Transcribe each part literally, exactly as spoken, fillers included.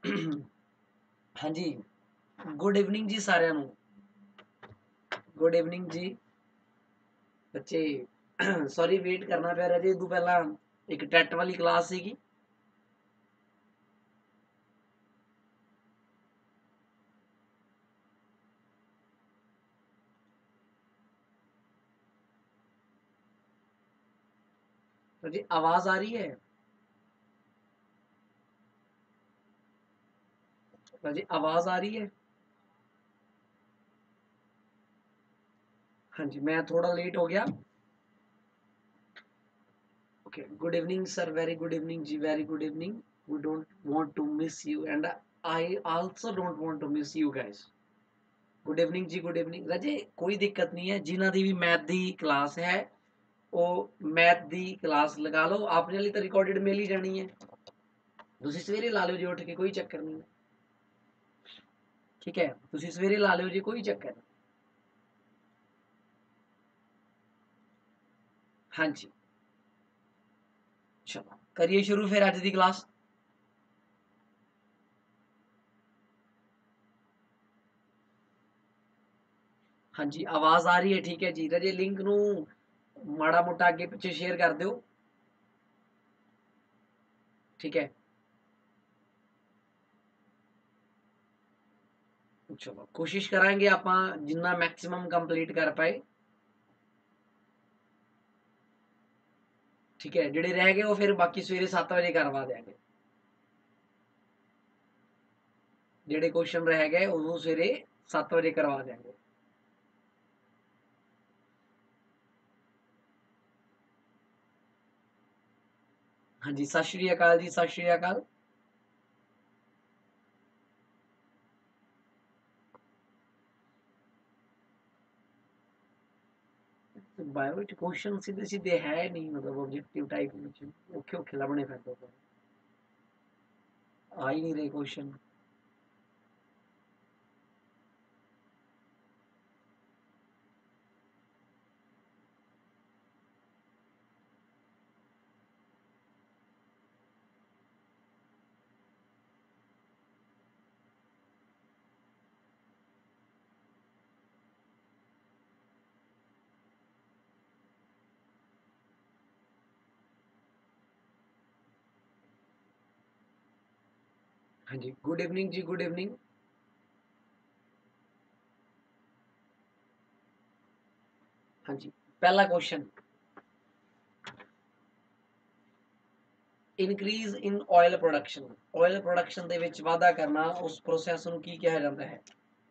हाँ जी, good evening जी साਰਿਆਂ ਨੂੰ। गुड इवनिंग जी ਬੱਚੇ। सॉरी वेट करना ਪਿਆ ਰਾਜੇ। ਇਦੋਂ ਪਹਿਲਾਂ ਇੱਕ ਟੈਟ ਵਾਲੀ ਕਲਾਸ ਸੀਗੀ। राजे आवाज आ रही है? राजे आवाज आ रही है? हाँ जी, मैं थोड़ा लेट हो गया। Okay, good evening sir, very good evening जी, very good evening. We don't want to miss you and I also don't want to miss you guys. Good evening जी, गुड इवनिंग राजे। कोई दिक्कत नहीं है, जिन्हां दी भी मैथ दी क्लास है ਉਹ मैथ दी क्लास लगा लो। अपने लिए तो रिकॉर्डेड मिल ही जानी है। ਤੁਸੀਂ ਸਵੇਰੇ ਲਾ ਲਿਓ ਜੀ ਉੱਠ ਕੇ, ਕੋਈ ਚੱਕਰ ਨਹੀਂ। ਠੀਕ ਹੈ, ਤੁਸੀਂ ਸਵੇਰੇ ਲਾ ਲਿਓ ਜੀ, ਕੋਈ ਚੱਕਰ ਨਹੀਂ। ਹਾਂਜੀ, ਚਲੋ ਕਰੀਏ ਸ਼ੁਰੂ ਫਿਰ ਅੱਜ ਦੀ ਕਲਾਸ। ਹਾਂਜੀ, ਆਵਾਜ਼ ਆ ਰਹੀ ਹੈ? ਠੀਕ ਹੈ ਜੀ ਰਾਜੇ। ਲਿੰਕ ਨੂੰ ਮਾੜਾ ਮੋਟਾ ਅੱਗੇ ਪਿੱਛੇ ਸ਼ੇਅਰ ਕਰ ਦਿਓ। ਠੀਕ ਹੈ, ਚਲੋ ਕੋਸ਼ਿਸ਼ ਕਰਾਂਗੇ ਆਪਾਂ ਜਿੰਨਾ ਮੈਕਸਿਮਮ ਕੰਪਲੀਟ ਕਰ ਪਾਏ। ਠੀਕ ਹੈ, ਜਿਹੜੇ ਰਹਿ ਗਏ ਉਹ ਫਿਰ ਬਾਕੀ ਸਵੇਰੇ ਸੱਤ ਵਜੇ ਕਰਵਾ ਦਿਆਂਗੇ। ਜਿਹੜੇ ਕੁਐਸਚਨ ਰਹਿ ਗਏ ਉਹਨੂੰ ਸਵੇਰੇ ਸੱਤ ਵਜੇ ਕਰਵਾ ਦਿਆਂਗੇ। ਹਾਂਜੀ, ਸਤਿ ਸ਼੍ਰੀ ਅਕਾਲ ਜੀ, ਸਤਿ ਸ਼੍ਰੀ ਅਕਾਲ। ਬਾਇਓ ਵਿੱਚ ਕੁਐਸਚਨ ਸਿੱਧੇ ਸਿੱਧੇ ਹੈ ਨਹੀਂ, ਮਤਲਬ ਆਬਜੈਕਟਿਵ ਟਾਈਪ ਵਿੱਚ ਔਖੇ ਔਖੇ ਲੱਭਣੇ ਪੈਂਦੇ, ਆ ਹੀ ਨਹੀਂ ਰਹੇ ਕੁਐਸਚਨ। हाँ जी, गुड इवनिंग जी, गुड इवनिंग। हाँ जी, पहला question, increase in oil production. Oil production ਦੇ ਵਿੱਚ ਵਾਧਾ ਕਰਨਾ, ਉਸ ਪ੍ਰੋਸੈਸ ਨੂੰ ਕੀ ਕਿਹਾ ਜਾਂਦਾ ਹੈ?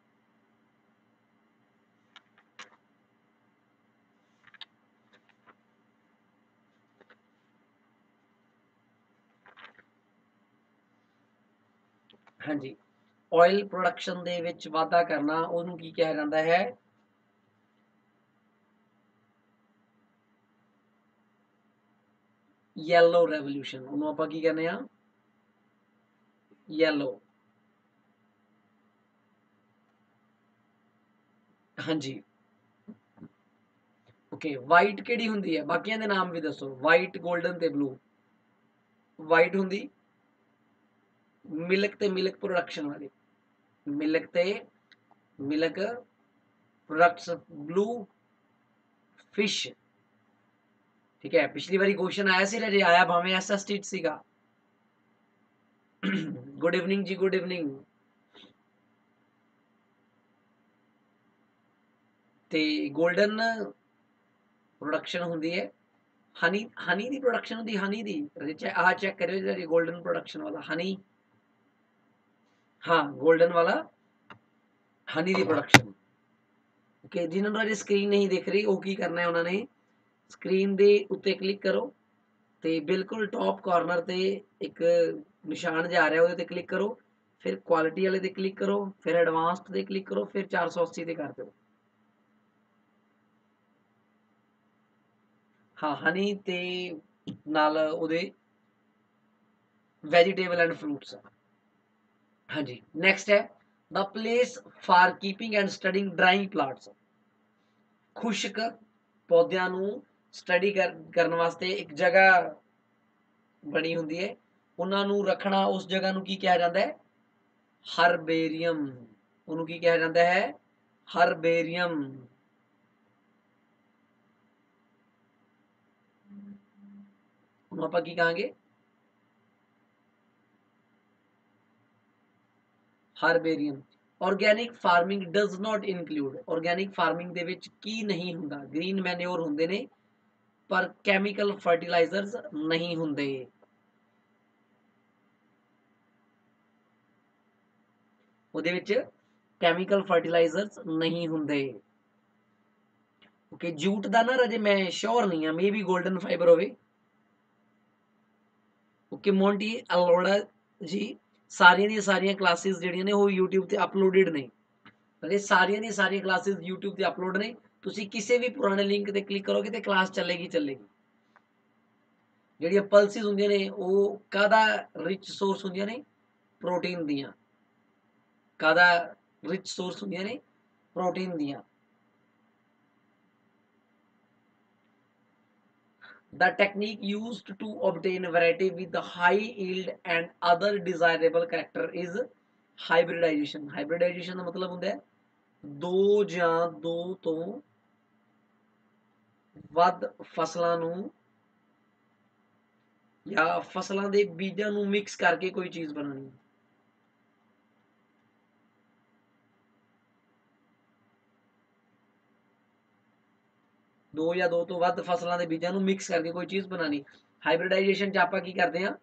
ਹਾਂਜੀ, ਆਇਲ ਪ੍ਰੋਡਕਸ਼ਨ ਦੇ ਵਿੱਚ ਵਾਧਾ ਕਰਨਾ ਉਹਨੂੰ ਕੀ ਕਿਹਾ ਜਾਂਦਾ ਹੈ? Yellow revolution. ਉਹਨੂੰ ਆਪਾਂ ਕੀ ਕਹਿੰਦੇ ਆ? ਯੈਲੋ। ਹਾਂਜੀ, ਓਕੇ। ਵਾਈਟ ਕਿਹੜੀ ਹੁੰਦੀ ਹੈ? ਬਾਕੀਆਂ ਦੇ ਨਾਮ ਵੀ ਦੱਸੋ। ਵਾਈਟ, 골ਡਨ ਤੇ ਬਲੂ। ਵਾਈਟ ਹੁੰਦੀ ਮਿਲਕ ਤੇ ਮਿਲਕ ਪ੍ਰੋਡਕਸ਼ਨ ਵਾਲੀ, ਮਿਲਕ ਤੇ ਮਿਲਕ ਪ੍ਰੋਡਕਟਸ। Blue fish. ठीक है, पिछली बारी क्वेश्चन आया सी राजे, आया भावें एस एस टी सीगा। गुड इवनिंग जी, गुड इवनिंग। ते गोल्डन प्रोडक्शन होंदी है हनी। हनी दी प्रोडक्शन होंदी, हनी दी। आ चेक करियो जी, गोल्डन प्रोडक्शन वाला हनी। हाँ, गोल्डन वाला हनी दी प्रोडक्शन। ओके, जिन्होंने राजे स्क्रीन नहीं दिख रही, वो की करना है, उन्होंने स्क्रीन दे उत्ते क्लिक करो ਤੇ ਬਿਲਕੁਲ ਟੌਪ ਕਾਰਨਰ ਤੇ ਇੱਕ ਨਿਸ਼ਾਨ ਜਾ ਰਿਹਾ, ਉਹਦੇ ਤੇ ਕਲਿੱਕ ਕਰੋ, ਫਿਰ ਕੁਆਲਿਟੀ ਵਾਲੇ ਤੇ ਕਲਿੱਕ ਕਰੋ, ਫਿਰ ਐਡਵਾਂਸਡ ਤੇ ਕਲਿੱਕ ਕਰੋ, ਫਿਰ ਚਾਰ ਸੌ ਅੱਸੀ ਤੇ ਕਰ ਦਿਓ। ਹਾਂ, ਹਨੀ ਤੇ ਨਾਲ ਉਹਦੇ ਵੈਜੀਟੇਬਲ ਐਂਡ ਫਰੂਟਸ। ਹਾਂਜੀ, ਨੈਕਸਟ ਹੈ the place for keeping and studying drying plants. ਖੁਸ਼ਕ ਪੌਦਿਆਂ ਨੂੰ ਸਟੱਡੀ ਕਰ ਕਰਨ ਵਾਸਤੇ ਇੱਕ ਜਗ੍ਹਾ ਬਣੀ ਹੁੰਦੀ ਹੈ, ਉਹਨਾਂ ਨੂੰ ਰੱਖਣਾ, ਉਸ ਜਗ੍ਹਾ ਨੂੰ ਕੀ ਕਿਹਾ ਜਾਂਦਾ ਹੈ? ਹਰਬੇਰੀਅਮ, ਉਹਨੂੰ ਕੀ ਕਿਹਾ ਜਾਂਦਾ ਹੈ? ਹਰਬੇਰੀਅਮ। ਹੁਣ ਆਪਾਂ ਕੀ ਕਹਾਂਗੇ? Herbarium. Organic farming does not include, organic farming ਦੇ ਵਿੱਚ ਕੀ ਨਹੀਂ ਹੁੰਦਾ? ਗ੍ਰੀਨ ਮੈਨਿਓਰ ਹੁੰਦੇ ਨੇ ਪਰ ਕੈਮੀਕਲ ਫਰਟੀਲਾਈਜ਼ਰਸ ਨਹੀਂ ਹੁੰਦੇ। ਉਹਦੇ ਵਿੱਚ ਕੈਮੀਕਲ ਫਰਟੀਲਾਈਜ਼ਰਸ ਨਹੀਂ ਹੁੰਦੇ। ਓਕੇ, ਜੂਟ ਦਾ ਨਾ ਰਾਜੇ ਮੈਂ ਸ਼ੋਰ ਨਹੀਂ ਆ, ਮੇ ਵੀ ਗੋਲਡਨ ਫਾਈਬਰ ਹੋਵੇ। ਓਕੇ, ਮੋਂਟੀ ਅਲੋੜਾ ਜੀ ਸਾਰੀਆਂ ਦੀਆਂ ਸਾਰੀਆਂ ਕਲਾਸਿਸ ਜਿਹੜੀਆਂ ਨੇ ਉਹ YouTube ਤੇ ਅਪਲੋਡਡ ਨੇ। ਰਾਜੇ ਸਾਰੀਆਂ ਦੀਆਂ ਸਾਰੀਆਂ ਕਲਾਸਿਸ YouTube ਤੇ ਅਪਲੋਡ ਨੇ, ਤੁਸੀਂ ਕਿਸੇ ਵੀ ਪੁਰਾਣੇ ਲਿੰਕ ਤੇ ਕਲਿੱਕ ਕਰੋਗੇ ਤੇ ਕਲਾਸ ਚੱਲੇਗੀ ਚੱਲੇਗੀ। ਜਿਹੜੀਆਂ ਪਲਸਿਸ ਹੁੰਦੀਆਂ ਨੇ ਉਹ ਕਾਹਦਾ ਰਿਚ ਸੋਰਸ ਹੁੰਦੀਆਂ ਨੇ? ਪ੍ਰੋਟੀਨ ਦੀਆਂ। ਕਾਹਦਾ ਰਿਚ ਸੋਰਸ ਹੁੰਦੀਆਂ ਨੇ? ਪ੍ਰੋਟੀਨ ਦੀਆਂ। The technique used to obtain variety with the high yield and other desirable character is hybridization. Hybridization ਦਾ ਮਤਲਬ ਹੁੰਦਾ ਹੈ ਦੋ ਜਾਂ ਦੋ ਤੋਂ ਵੱਧ ਫਸਲਾਂ ਨੂੰ ਜਾਂ ਫਸਲਾਂ ਦੇ ਬੀਜਾਂ ਨੂੰ ਮਿਕਸ ਕਰਕੇ ਕੋਈ ਚੀਜ਼ ਬਣਾਉਣੀ। ਦੋ ਜਾਂ ਦੋ ਤੋਂ ਵੱਧ ਫਸਲਾਂ ਦੇ ਬੀਜਾਂ ਨੂੰ ਮਿਕਸ ਕਰਕੇ ਕੋਈ ਚੀਜ਼ ਬਣਾਉਣੀ। ਹਾਈਬ੍ਰਿਡਾਈਜੇਸ਼ਨ 'ਚ ਆਪਾਂ ਕੀ ਕਰਦੇ ਹਾਂ?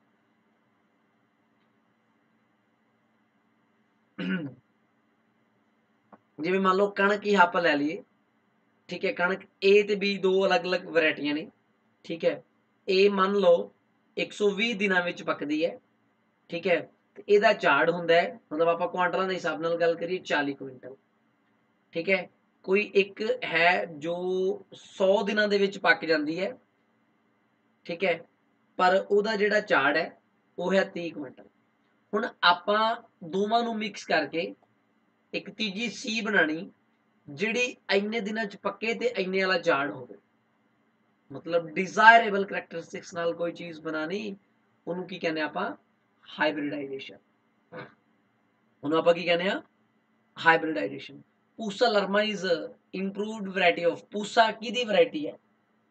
ਜਿਵੇਂ ਮੰਨ ਲਓ ਕਣਕ ਹੀ ਆਪਾਂ ਲੈ ਲਈਏ, ਠੀਕ ਹੈ, ਕਣਕ A ਤੇ B ਦੋ ਅਲੱਗ-ਅਲੱਗ ਵੈਰਾਈਟੀਆਂ ਨੇ, ਠੀਕ ਹੈ। A ਮੰਨ ਲਓ ਇੱਕ ਸੌ ਵੀਹ ਦਿਨਾਂ ਵਿੱਚ ਪੱਕਦੀ ਹੈ, ਠੀਕ ਹੈ, ਤੇ ਇਹਦਾ ਝਾੜ ਹੁੰਦਾ ਹੈ, ਮਤਲਬ ਆਪਾਂ ਕੁਆਂਟਲਾਂ ਦੇ ਹਿਸਾਬ ਨਾਲ ਗੱਲ ਕਰੀਏ ਚਾਲੀ ਕੁਇੰਟਲ, ਠੀਕ ਹੈ। ਕੋਈ ਇੱਕ ਹੈ ਜੋ ਸੌ ਦਿਨਾਂ ਦੇ ਵਿੱਚ ਪੱਕ ਜਾਂਦੀ ਹੈ, ਠੀਕ ਹੈ, ਪਰ ਉਹਦਾ ਜਿਹੜਾ ਝਾੜ ਹੈ ਉਹ ਹੈ ਤੀਹ ਕੁਇੰਟਲ। ਹੁਣ ਆਪਾਂ ਦੋਵਾਂ ਨੂੰ ਮਿਕਸ ਕਰਕੇ ਇੱਕ ਤੀਜੀ ਸੀ ਬਣਾਣੀ ਜਿਹੜੀ ਇੰਨੇ ਦਿਨਾਂ ਚ ਪੱਕੇ ਤੇ ਇੰਨੇ ਵਾਲਾ ਝਾੜ ਹੋਵੇ, ਮਤਲਬ ਡਿਜ਼ਾਇਰੇਬਲ ਕਰੈਕਟਰਿਸਟਿਕਸ ਨਾਲ ਕੋਈ ਚੀਜ਼ ਬਣਾਣੀ, ਉਹਨੂੰ ਕੀ ਕਹਿੰਦੇ ਆਪਾਂ? ਹਾਈਬ੍ਰਿਡਾਈਜੇਸ਼ਨ। ਉਹਨੂੰ ਆਪਾਂ ਕੀ ਕਹਿੰਦੇ ਆ? Hybridisation. Pusa Lerma is improved variety of, Pusa ਕਿਹਦੀ ਵੈਰਾਈਟੀ ਹੈ?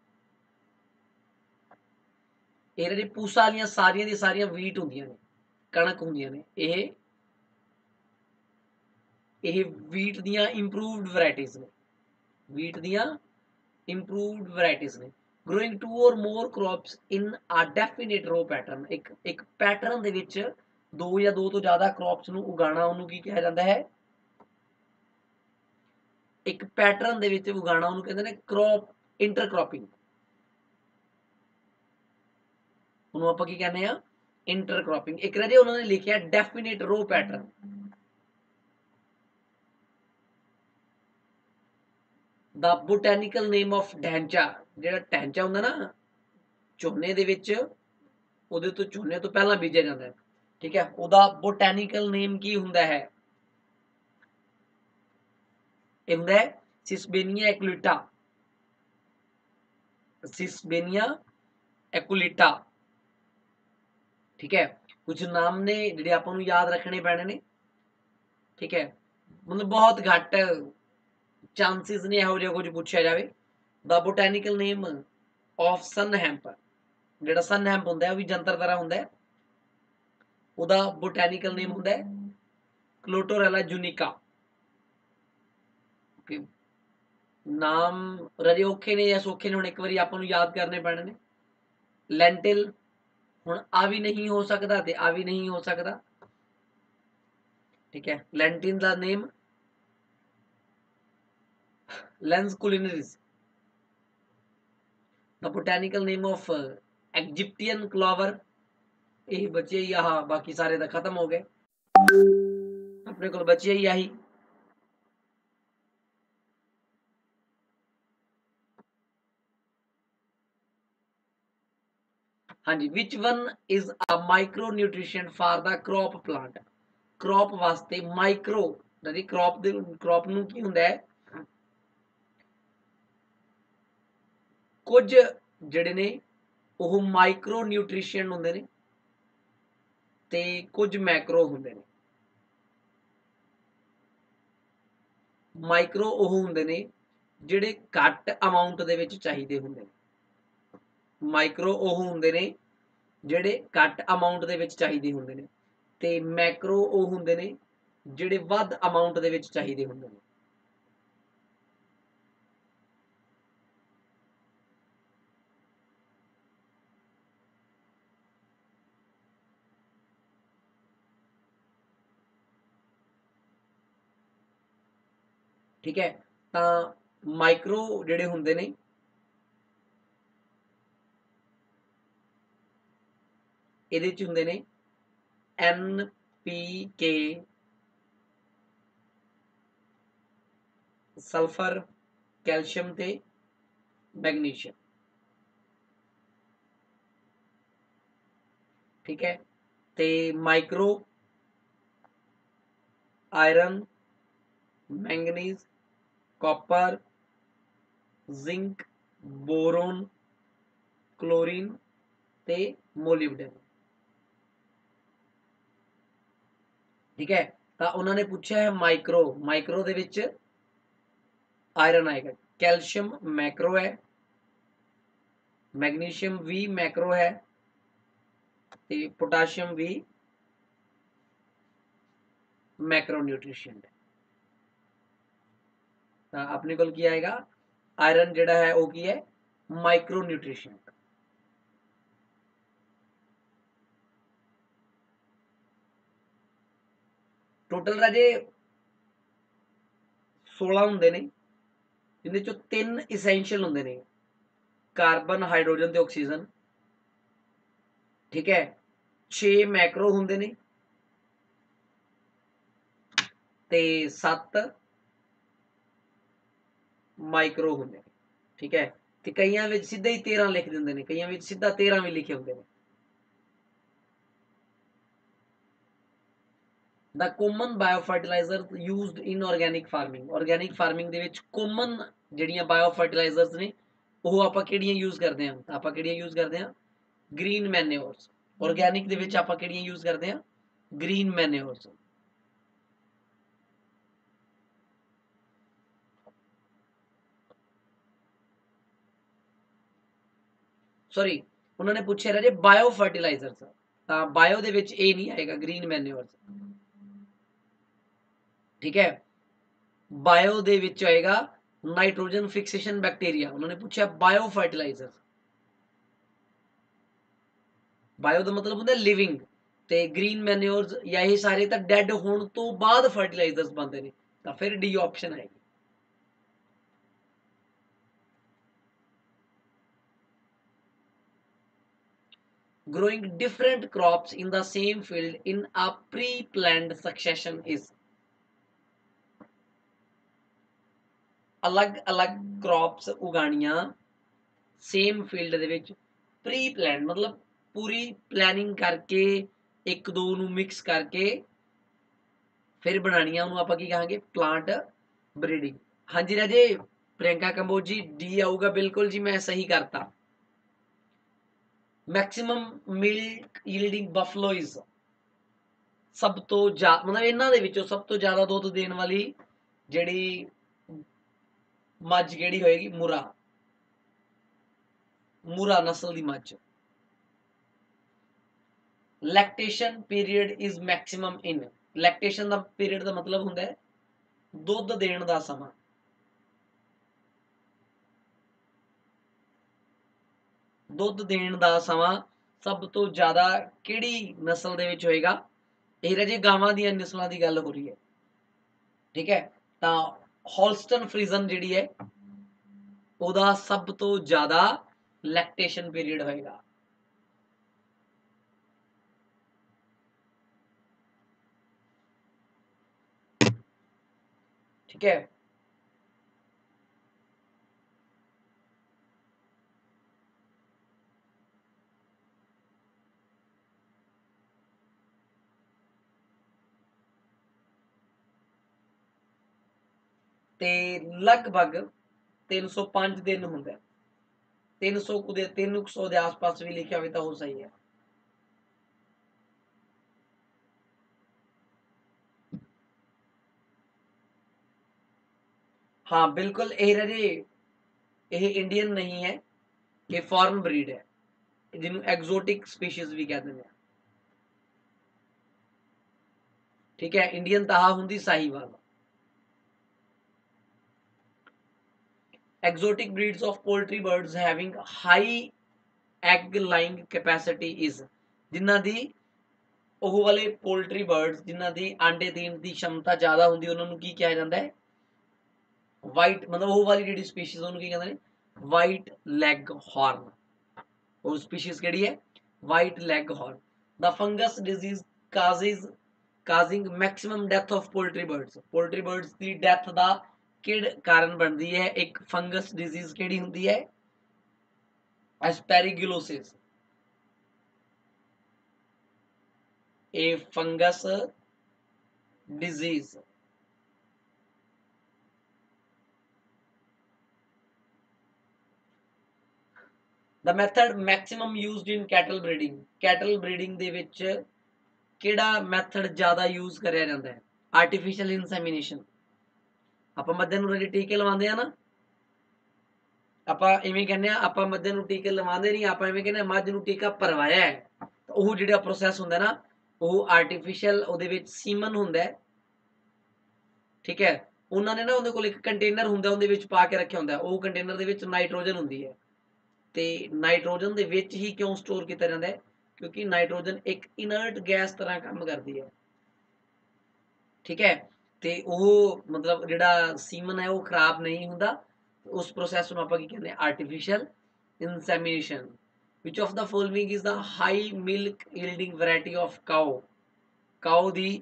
ਇਹਨਾਂ ਦੀ ਪੂਸਾ ਵਾਲੀਆਂ ਸਾਰੀਆਂ ਦੀਆਂ ਸਾਰੀਆਂ ਵੀਟ ਹੁੰਦੀਆਂ ਨੇ, ਕਣਕ ਹੁੰਦੀਆਂ ਨੇ, ਇਹ ਇਹ ਵੀਟ ਦੀਆਂ ਇੰਪਰੂਵਡ ਵੈਰਾਈਟੀਜ਼ ਨੇ, ਵੀਟ ਦੀਆਂ ਇੰਪਰੂਵਡ ਵੈਰਾਈਟੀਜ਼ ਨੇ। growing two or more crops in a definite row pattern, ਇੱਕ ਇੱਕ ਪੈਟਰਨ ਦੇ ਵਿੱਚ ਦੋ ਜਾਂ ਦੋ ਤੋਂ ਜ਼ਿਆਦਾ ਕ੍ਰੌਪਸ ਨੂੰ ਉਗਾਉਣਾ, ਉਹਨੂੰ ਕੀ ਕਿਹਾ ਜਾਂਦਾ ਹੈ? ਇੱਕ ਪੈਟਰਨ ਦੇ ਵਿੱਚ ਉਗਾਉਣਾ ਉਹਨੂੰ ਕਹਿੰਦੇ ਨੇ ਕ੍ਰੌਪ ਇੰਟਰਕ੍ਰੌਪਿੰਗ। ਉਹਨੂੰ ਆਪਾਂ ਕੀ ਕਹਿੰਦੇ ਆ? ਇੰਟਰਕ੍ਰੌਪਿੰਗ। ਇੱਕ ਰਾਜੇ ਉਹਨਾਂ ਨੇ ਲਿਖਿਆ ਡੈਫੀਨੇਟ ਰੋ ਪੈਟਰਨ। ਦਾ ਬੋਟੈਨੀਕਲ ਨੇਮ ਆਫ ਢੈਂਚਾ, ਜਿਹੜਾ ਢੈਂਚਾ ਹੁੰਦਾ ਨਾ ਝੋਨੇ ਦੇ ਵਿੱਚ, ਉਹਦੇ ਤੋਂ ਝੋਨੇ ਤੋਂ ਪਹਿਲਾਂ ਬੀਜਿਆ ਜਾਂਦਾ ਹੈ, ਠੀਕ ਹੈ, ਉਹਦਾ ਬੋਟੈਨੀਕਲ ਨੇਮ ਕੀ ਹੁੰਦਾ ਹੈ? ਇਹ ਹੁੰਦਾ ਹੈ ਸਿਸਬੇਨੀਆ ਐਕੁਲਿਟਾ। ਸਿਸਬੇਨੀਆ ਐਕੁਲਿਟਾ, ਠੀਕ ਹੈ। ਕੁਝ ਨਾਮ ਨੇ ਜਿਹੜੇ ਆਪਾਂ ਨੂੰ ਯਾਦ ਰੱਖਣੇ ਪੈਣੇ ਨੇ, ਠੀਕ ਹੈ, ਮਤਲਬ ਬਹੁਤ ਘੱਟ ਚਾਂਸਿਸ ਨੇ ਇਹੋ ਜਿਹਾ ਕੁਝ ਪੁੱਛਿਆ ਜਾਵੇ। ਦਾ botanical name of sun hemp, ਜਿਹੜਾ ਸਨ ਹੈਂਪ ਹੁੰਦਾ ਉਹ ਵੀ ਜੰਤਰ ਤਰ੍ਹਾਂ ਹੁੰਦਾ ਹੈ, ਉਹਦਾ ਬੋਟੈਨੀਕਲ ਨੇਮ ਹੁੰਦਾ ਹੈ ਕਲੋਟੋਰੈਲਾ ਜੂਨਿਕਾ। ਓਕੇ, ਨਾਮ ਰਾਜੇ ਔਖੇ ਨੇ ਜਾਂ ਸੌਖੇ ਨੇ, ਹੁਣ ਇੱਕ ਵਾਰੀ ਆਪਾਂ ਨੂੰ ਯਾਦ ਕਰਨੇ ਪੈਣੇ ਨੇ। ਲੈਂਟਿਲ, ਹੁਣ ਆ ਵੀ ਨਹੀਂ ਹੋ ਸਕਦਾ ਤੇ ਆ ਵੀ ਨਹੀਂ ਹੋ ਸਕਦਾ, ਠੀਕ ਹੈ। ਲੈਂਟਿਨ ਦਾ ਨੇਮ ਲੈਂਸ ਕੁਲਿਨਰਿਸ। ਦਾ botanical name of Egyptian clover, ਇਹ ਬਚੇ ਹੀ ਆਹ, ਬਾਕੀ ਸਾਰੇ ਤਾਂ ਖਤਮ ਹੋ ਗਏ, ਆਪਣੇ ਕੋਲ ਬਚੇ ਹੀ ਆਹੀ। ਹਾਂਜੀ, which one is a micro nutrition for the crop plant. Crop ਵਾਸਤੇ ਮਾਈਕਰੋ, ਜਿਹੜੀ ਕ੍ਰੌਪ ਦੇ ਕ੍ਰੌਪ ਨੂੰ ਕੀ ਹੁੰਦਾ ਹੈ? ਕੁਝ ਜਿਹੜੇ ਨੇ ਉਹ ਮਾਈਕਰੋ ਨਿਊਟ੍ਰੀਸ਼ਨ ਹੁੰਦੇ ਨੇ ਤੇ ਕੁਝ ਮੈਕਰੋ ਹੁੰਦੇ ਨੇ। ਮਾਈਕਰੋ ਉਹ ਹੁੰਦੇ ਨੇ ਜਿਹੜੇ ਘੱਟ ਅਮਾਉਂਟ ਦੇ ਵਿੱਚ ਚਾਹੀਦੇ ਹੁੰਦੇ ਨੇ। ਮਾਈਕਰੋ ਉਹ ਹੁੰਦੇ ਨੇ ਜਿਹੜੇ ਘੱਟ ਅਮਾਉਂਟ ਦੇ ਵਿੱਚ ਚਾਹੀਦੇ ਹੁੰਦੇ ਨੇ, ਤੇ ਮੈਕਰੋ ਉਹ ਹੁੰਦੇ ਨੇ ਜਿਹੜੇ ਵੱਧ ਅਮਾਉਂਟ ਦੇ ਵਿੱਚ ਚਾਹੀਦੇ ਹੁੰਦੇ ਨੇ। ठीक है, तो माइक्रो जिहड़े हुंदे ने इहदे च हुंदे ने N P K, sulphur, calcium ते मैग्नीशियम। ठीक है, ते micro iron, manganese, copper, zinc, boron, chlorine ते मोलिब्डेनम। ठीक है, तो उन्होंने पूछा है माइक्रो, माइक्रो दे विच आयरन आएगा, कैल्शियम मैक्रो है, मैग्नीशियम भी मैक्रो है, ते पोटाशियम भी मैक्रो न्यूट्रिशन है। तो अपने को की आएगा आयरन जिहड़ा है वो की है माइक्रो न्यूट्रिशन। टोटल राजे सोलह हुंदे ने, जिन्हें चो तीन इसेंशियल हुंदे ने, कार्बन, हाइड्रोजन ते ऑक्सीजन। ठीक है, छे मैक्रो हुंदे ने ते सत्त माइक्रो हुंदे ने। ठीक है, ते कईयां विच सीधा ही तेरह लिख दिंदे ने, कईयां विच सीधा तेरह भी लिखे हुंदे ने। The common biofertiliser used in organic farming, organic farming दे विच कॉमन जिहड़ियां बायोफर्टिलाइजर्स ने ਉਹ ਆਪਾਂ ਕਿਹੜੀਆਂ ਯੂਜ਼ ਕਰਦੇ ਹਾਂ? ਆਪਾਂ ਕਿਹੜੀਆਂ ਯੂਜ਼ ਕਰਦੇ ਹਾਂ? ਗ੍ਰੀਨ ਮੈਨਿਓਰਸ। ਆਰਗੈਨਿਕ ਦੇ ਵਿੱਚ ਆਪਾਂ ਕਿਹੜੀਆਂ ਯੂਜ਼ ਕਰਦੇ ਹਾਂ? ਗ੍ਰੀਨ ਮੈਨਿਓਰਸ। ਸੌਰੀ, ਉਹਨਾਂ ਨੇ ਪੁੱਛਿਆ ਰਾਜੇ ਬਾਇਓ ਫਰਟੀਲਾਈਜ਼ਰਸ, ਤਾਂ ਬਾਇਓ ਦੇ ਵਿੱਚ ਇਹ ਨਹੀਂ ਆਏਗਾ ਗ੍ਰੀਨ ਮੈਨਿਓਰਸ। ਠੀਕ ਹੈ, ਬਾਇਓ ਦੇ ਵਿੱਚ ਆਏਗਾ ਨਾਈਟ੍ਰੋਜਨ ਫਿਕਸੇਸ਼ਨ ਬੈਕਟੀਰੀਆ। ਉਹਨਾਂ ਨੇ ਪੁੱਛਿਆ ਬਾਇਓ ਫਰਟੀਲਾਈਜ਼ਰ। ਬਾਇਓ ਦਾ ਮਤਲਬ ਹੁੰਦਾ ਲਿਵਿੰਗ, ਤੇ ਗ੍ਰੀਨ ਮੈਨਿਓਰਸ ਜਾਂ ਇਹ ਸਾਰੇ ਤਾਂ ਡੈਡ ਹੋਣ ਤੋਂ ਬਾਅਦ ਫਰਟੀਲਾਈਜ਼ਰਸ ਬਣਦੇ ਨੇ, ਤਾਂ ਫਿਰ ਡੀ ਆਪਸ਼ਨ ਆਏਗੀ। growing different crops in the same field in a pre-planned succession is, अलग अलग क्रॉप्स उगानियां सेम फील्ड दे विच, प्री प्लान मतलब पूरी प्लानिंग करके एक दो नू मिक्स करके फिर बनानियां, उन्होंने आपां की कहांगे? Plant breeding. हाँ जी राजे, प्रियंका कंबोज जी डी आऊगा, बिल्कुल जी मैं सही करता। Maximum milk yielding buffalo is, सब तो ज्यादा मतलब इन्हां दे विचों सब तो ज्यादा दुध देण वाली जिहड़ी मझ किहड़ी होएगी? मुरा, मुरा नस्ल दी मझ। Lactation period is maximum in, lactation दा पीरियड दा मतलब हुंदा है दुध देण दा समा। दुध देण दा समा सब तो ज्यादा किहड़ी नस्ल दे विच होएगा? ਇਹ ਰਾਜੇ ਗਾਵਾਂ ਦੀਆਂ ਨਸਲਾਂ ਦੀ ਗੱਲ ਹੋ ਰਹੀ ਹੈ। ਠੀਕ ਹੈ, ਤਾਂ ਹੋਲਸਟਨ ਫਰੀਜ਼ਨ ਜਿਹੜੀ ਹੈ ਉਹਦਾ ਸਭ ਤੋਂ ਜ਼ਿਆਦਾ ਲੈਕਟੇਸ਼ਨ ਪੀਰੀਅਡ ਹੋਏਗਾ। ਠੀਕ ਹੈ, ਤੇ ਲਗਭਗ ਤਿੰਨ ਸੌ ਪੰਜ ਦਿਨ ਹੁੰਦਾ, ਤਿੰਨ ਸੌ ਦੇ ਤਿੰਨ ਸੌ ਦੇ ਆਸ-ਪਾਸ ਵੀ ਲਿਖਿਆ ਹੋਵੇ ਤਾਂ ਉਹ ਸਹੀ ਹੈ। हाँ बिल्कुल, ਇਹ ਰਾਜੇ ਇਹ ਇੰਡੀਅਨ ਨਹੀਂ ਹੈ, ਇਹ ਫੋਰਨ ਬਰੀਡ ਹੈ, ਜਿਹਨੂੰ ਐਗਜ਼ੋਟਿਕ ਸਪੀਸੀਜ਼ ਵੀ ਕਹਿੰਦੇ ਨੇ। ਠੀਕ ਹੈ, ਇੰਡੀਅਨ ਤਾਂ ਆਹ ਹੁੰਦੀ Sahiwal. exotic breeds of poultry birds having high egg laying capacity is, ਜਿਨ੍ਹਾਂ ਦੀ ਉਹ ਵਾਲੇ ਪੋਲਟਰੀ ਬਰਡਸ ਜਿਨ੍ਹਾਂ ਦੀ ਆਂਡੇ ਦੇਣ ਦੀ ਸ਼ਮਤਾ ਜ਼ਿਆਦਾ ਹੁੰਦੀ, ਉਹਨਾਂ ਨੂੰ ਕੀ ਕਿਹਾ ਜਾਂਦਾ ਹੈ? ਵਾਈਟ, ਮਤਲਬ ਉਹ ਵਾਲੀ ਜਿਹੜੀ ਸਪੀਸੀਜ਼ ਉਹਨੂੰ ਕੀ ਕਹਿੰਦੇ ਨੇ? White leg horn. ਉਹ ਸਪੀਸੀਜ਼ ਕਿਹੜੀ ਹੈ? White leg horn. The fungus disease causes causing maximum death of poultry birds. Poultry birds ਦੀ ਡੈਥ ਦਾ ਕਿਹੜੇ ਕਾਰਨ ਬਣਦੀ ਹੈ? ਇੱਕ ਫੰਗਸ ਡਿਜ਼ੀਜ਼ ਕਿਹੜੀ ਹੁੰਦੀ ਹੈ? ਐਸਪੈਰੀਗਲੋਸਿਸ। ਇਹ fungus disease. The method maximum used in cattle breeding, cattle breeding ਦੇ ਵਿੱਚ ਕਿਹੜਾ ਮੈਥਡ ਜ਼ਿਆਦਾ ਯੂਜ਼ ਕਰਿਆ ਜਾਂਦਾ ਹੈ? Artificial insemination. ਆਪਾਂ ਮੱਝਾਂ ਨੂੰ ਜਿਹੜੇ ਟੀਕੇ ਲਵਾਉਂਦੇ ਆ ਨਾ, ਆਪਾਂ ਇਵੇਂ ਕਹਿੰਦੇ ਆ, ਆਪਾਂ ਮੱਝਾਂ ਨੂੰ ਟੀਕੇ ਲਵਾਉਂਦੇ ਨਹੀਂ, ਆਪਾਂ ਇਵੇਂ ਕਹਿੰਦੇ ਆ ਮੱਝ ਨੂੰ ਟੀਕਾ ਭਰਵਾਇਆ ਹੈ। ਤਾਂ ਉਹ ਜਿਹੜਾ ਪ੍ਰੋਸੈਸ ਹੁੰਦਾ ਨਾ, ਉਹ ਆਰਟੀਫੀਸ਼ੀਅਲ, ਉਹਦੇ ਵਿੱਚ ਸੀਮਨ ਹੁੰਦਾ ਹੈ। ਠੀਕ ਹੈ, ਉਹਨਾਂ ਨੇ ਨਾ ਉਹਦੇ ਕੋਲ ਇੱਕ ਕੰਟੇਨਰ ਹੁੰਦਾ, ਉਹਦੇ ਵਿੱਚ ਪਾ ਕੇ ਰੱਖਿਆ ਹੁੰਦਾ, ਉਹ ਕੰਟੇਨਰ ਦੇ ਵਿੱਚ ਨਾਈਟ੍ਰੋਜਨ ਹੁੰਦੀ ਹੈ। ਤੇ ਨਾਈਟ੍ਰੋਜਨ ਦੇ ਵਿੱਚ ਹੀ ਕਿਉਂ ਸਟੋਰ ਕੀਤਾ ਜਾਂਦਾ ਹੈ? ਕਿਉਂਕਿ ਨਾਈਟ੍ਰੋਜਨ ਇੱਕ ਇਨਰਟ ਗੈਸ ਤਰ੍ਹਾਂ ਕੰਮ ਕਰਦੀ ਹੈ। ਠੀਕ ਹੈ, ਤੇ ਉਹ ਮਤਲਬ ਜਿਹੜਾ ਸੀਮਨ ਹੈ ਉਹ ਖਰਾਬ ਨਹੀਂ ਹੁੰਦਾ। ਉਸ ਪ੍ਰੋਸੈਸ ਨੂੰ ਆਪਾਂ ਕੀ ਕਹਿੰਦੇ ਹਾਂ? Artificial insemination. Which of the following is the high milk yielding variety of cow. Cow ਦੀ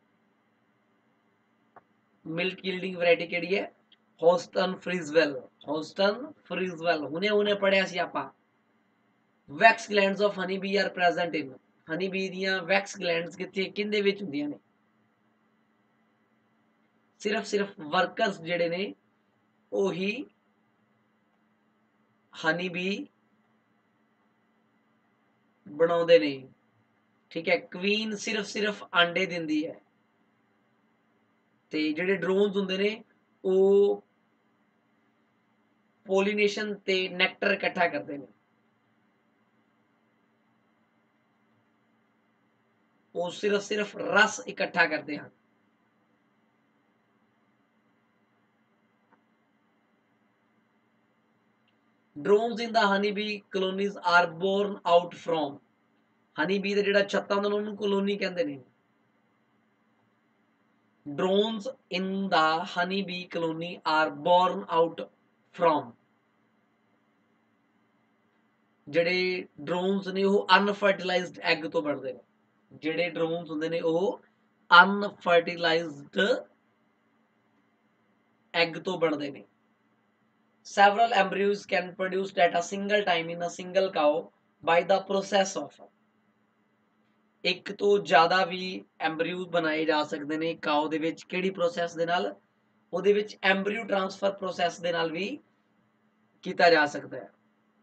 ਮਿਲਕ ਯੀਲਡਿੰਗ ਵੈਰਾਈਟੀ ਕਿਹੜੀ ਹੈ? ਹੋਸਟਨ ਫਰੀਜ਼ਵੈਲ। ਹੋਸਟਨ ਫਰੀਜ਼ਵੈਲ ਹੁਣੇ ਹੁਣੇ ਪੜਿਆ ਸੀ ਆਪਾਂ। Wax glands of honey bee are present in. Honey bee ਦੀਆਂ ਵੈਕਸ ਗਲੈਂਡਸ ਕਿੱਥੇ, ਕਿੰਦੇ ਵਿੱਚ ਹੁੰਦੀਆਂ ਨੇ? ਸਿਰਫ ਸਿਰਫ ਵਰਕਰਸ ਜਿਹੜੇ ਨੇ ਉਹੀ ਹਨੀ ਬੀ ਬਣਾਉਂਦੇ ਨੇ। ਠੀਕ ਹੈ, ਕਵੀਨ ਸਿਰਫ ਸਿਰਫ ਆਂਡੇ ਦਿੰਦੀ ਹੈ, ਤੇ ਜਿਹੜੇ ਡਰੋਨਸ ਹੁੰਦੇ ਨੇ ਉਹ ਪੋਲੀਨੇਸ਼ਨ ਤੇ ਨੈਕਟਰ ਇਕੱਠਾ ਕਰਦੇ ਨੇ। ਉਹ ਸਿਰਫ ਸਿਰਫ ਰਸ ਇਕੱਠਾ ਕਰਦੇ ਹਨ। drones in the honeybee colonies are born out from। honeybee ਦਾ ਜਿਹੜਾ ਛੱਤਾ ਹੁੰਦਾ ਉਹਨੂੰ ਕਲੋਨੀ ਕਹਿੰਦੇ ਨੇ। drones in the honeybee colony are born out from। ਜਿਹੜੇ drones ਨੇ ਉਹ unfertilized egg ਤੋਂ ਬਣਦੇ ਨੇ। ਜਿਹੜੇ drones ਹੁੰਦੇ ਨੇ ਉਹ unfertilized egg ਤੋਂ ਬਣਦੇ ਨੇ। several embryos can produced at a single time in a single cow by the process of। ਇੱਕ ਤੋਂ ਜ਼ਿਆਦਾ ਵੀ ਐਮਬਰੀਓ ਬਣਾਏ ਜਾ ਸਕਦੇ ਨੇ ਕਾਓ ਦੇ ਵਿੱਚ। ਕਿਹੜੀ ਪ੍ਰੋਸੈਸ ਦੇ ਨਾਲ? ਉਹਦੇ ਵਿੱਚ ਐਮਬਰੀਓ ਟ੍ਰਾਂਸਫਰ ਪ੍ਰੋਸੈਸ ਦੇ ਨਾਲ ਵੀ ਕੀਤਾ ਜਾ ਸਕਦਾ ਹੈ।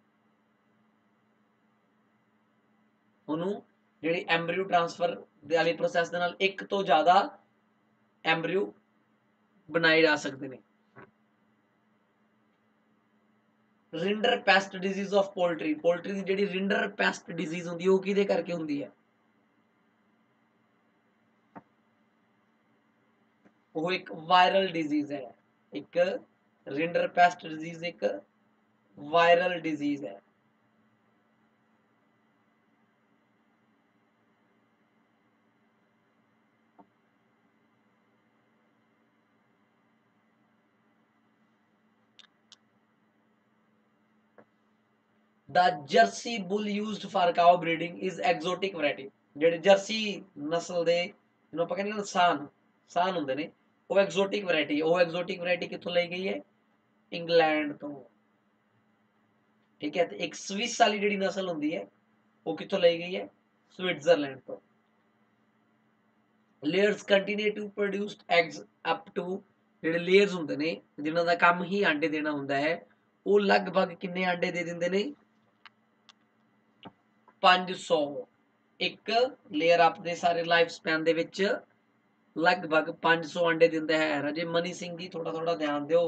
ਉਹਨੂੰ ਜਿਹੜੀ ਐਮਬਰੀਓ ਟ੍ਰਾਂਸਫਰ ਵਾਲੀ ਪ੍ਰੋਸੈਸ ਦੇ ਨਾਲ ਇੱਕ ਤੋਂ ਜ਼ਿਆਦਾ ਐਮਬਰੀਓ ਬਣਾਏ ਜਾ ਸਕਦੇ ਨੇ। Rinderpest disease of poultry. Poultry ਦੀ ਜਿਹੜੀ ਰਿੰਡਰ ਪੈਸਟ ਡਿਜ਼ੀਜ਼ ਹੁੰਦੀ ਹੈ ਉਹ ਕਿਹਦੇ ਕਰਕੇ ਹੁੰਦੀ ਹੈ? ਉਹ ਇੱਕ ਵਾਇਰਲ ਡਿਜ਼ੀਜ਼ ਹੈ। ਇੱਕ ਰਿੰਡਰ ਪੈਸਟ ਡਿਜ਼ੀਜ਼ ਇੱਕ ਵਾਇਰਲ ਡਿਜ਼ੀਜ਼ ਹੈ। The Jersey bull used for cow breeding is exotic variety। ਜਿਹੜੇ ਜਰਸੀ ਨਸਲ ਦੇ ਜਿਹਨੂੰ ਆਪਾਂ ਕਹਿੰਦੇ ਹਾਂ ਸਾਨ ਸਾਨ ਹੁੰਦੇ ਨੇ ਉਹ ਐਗਜ਼ੋਟਿਕ ਵੈਰਾਈਟੀ ਹੈ। ਉਹ ਐਗਜ਼ੋਟਿਕ ਵੈਰਾਈਟੀ ਕਿੱਥੋਂ ਲਈ ਗਈ ਹੈ? ਇੰਗਲੈਂਡ ਤੋਂ। ਠੀਕ ਹੈ, ਤੇ ਇੱਕ ਸਵਿਸ ਵਾਲੀ ਜਿਹੜੀ ਨਸਲ ਹੁੰਦੀ ਹੈ ਉਹ ਕਿੱਥੋਂ ਲਈ ਗਈ ਹੈ? ਸਵਿਟਜ਼ਰਲੈਂਡ ਤੋਂ। Layers continue to produce eggs up to. ਜਿਹੜੇ ਲੇਅਰਸ ਹੁੰਦੇ ਨੇ ਜਿਨ੍ਹਾਂ ਦਾ ਕੰਮ ਹੀ ਆਂਡੇ ਦੇਣਾ ਹੁੰਦਾ ਹੈ ਉਹ ਲਗਭਗ ਕਿੰਨੇ ਆਂਡੇ ਦੇ ਦਿੰਦੇ ਨੇ? ਪੰਜ ਸੌ। ਇੱਕ ਲੇਅਰ ਅਪ ਦੇ ਸਾਰੇ ਲਾਈਫ ਸਪੈਨ ਦੇ ਵਿੱਚ लगभग पांच सौ अंडे दिंदा है। राजे मनी सिंह जी थोड़ा थोड़ा ध्यान दो।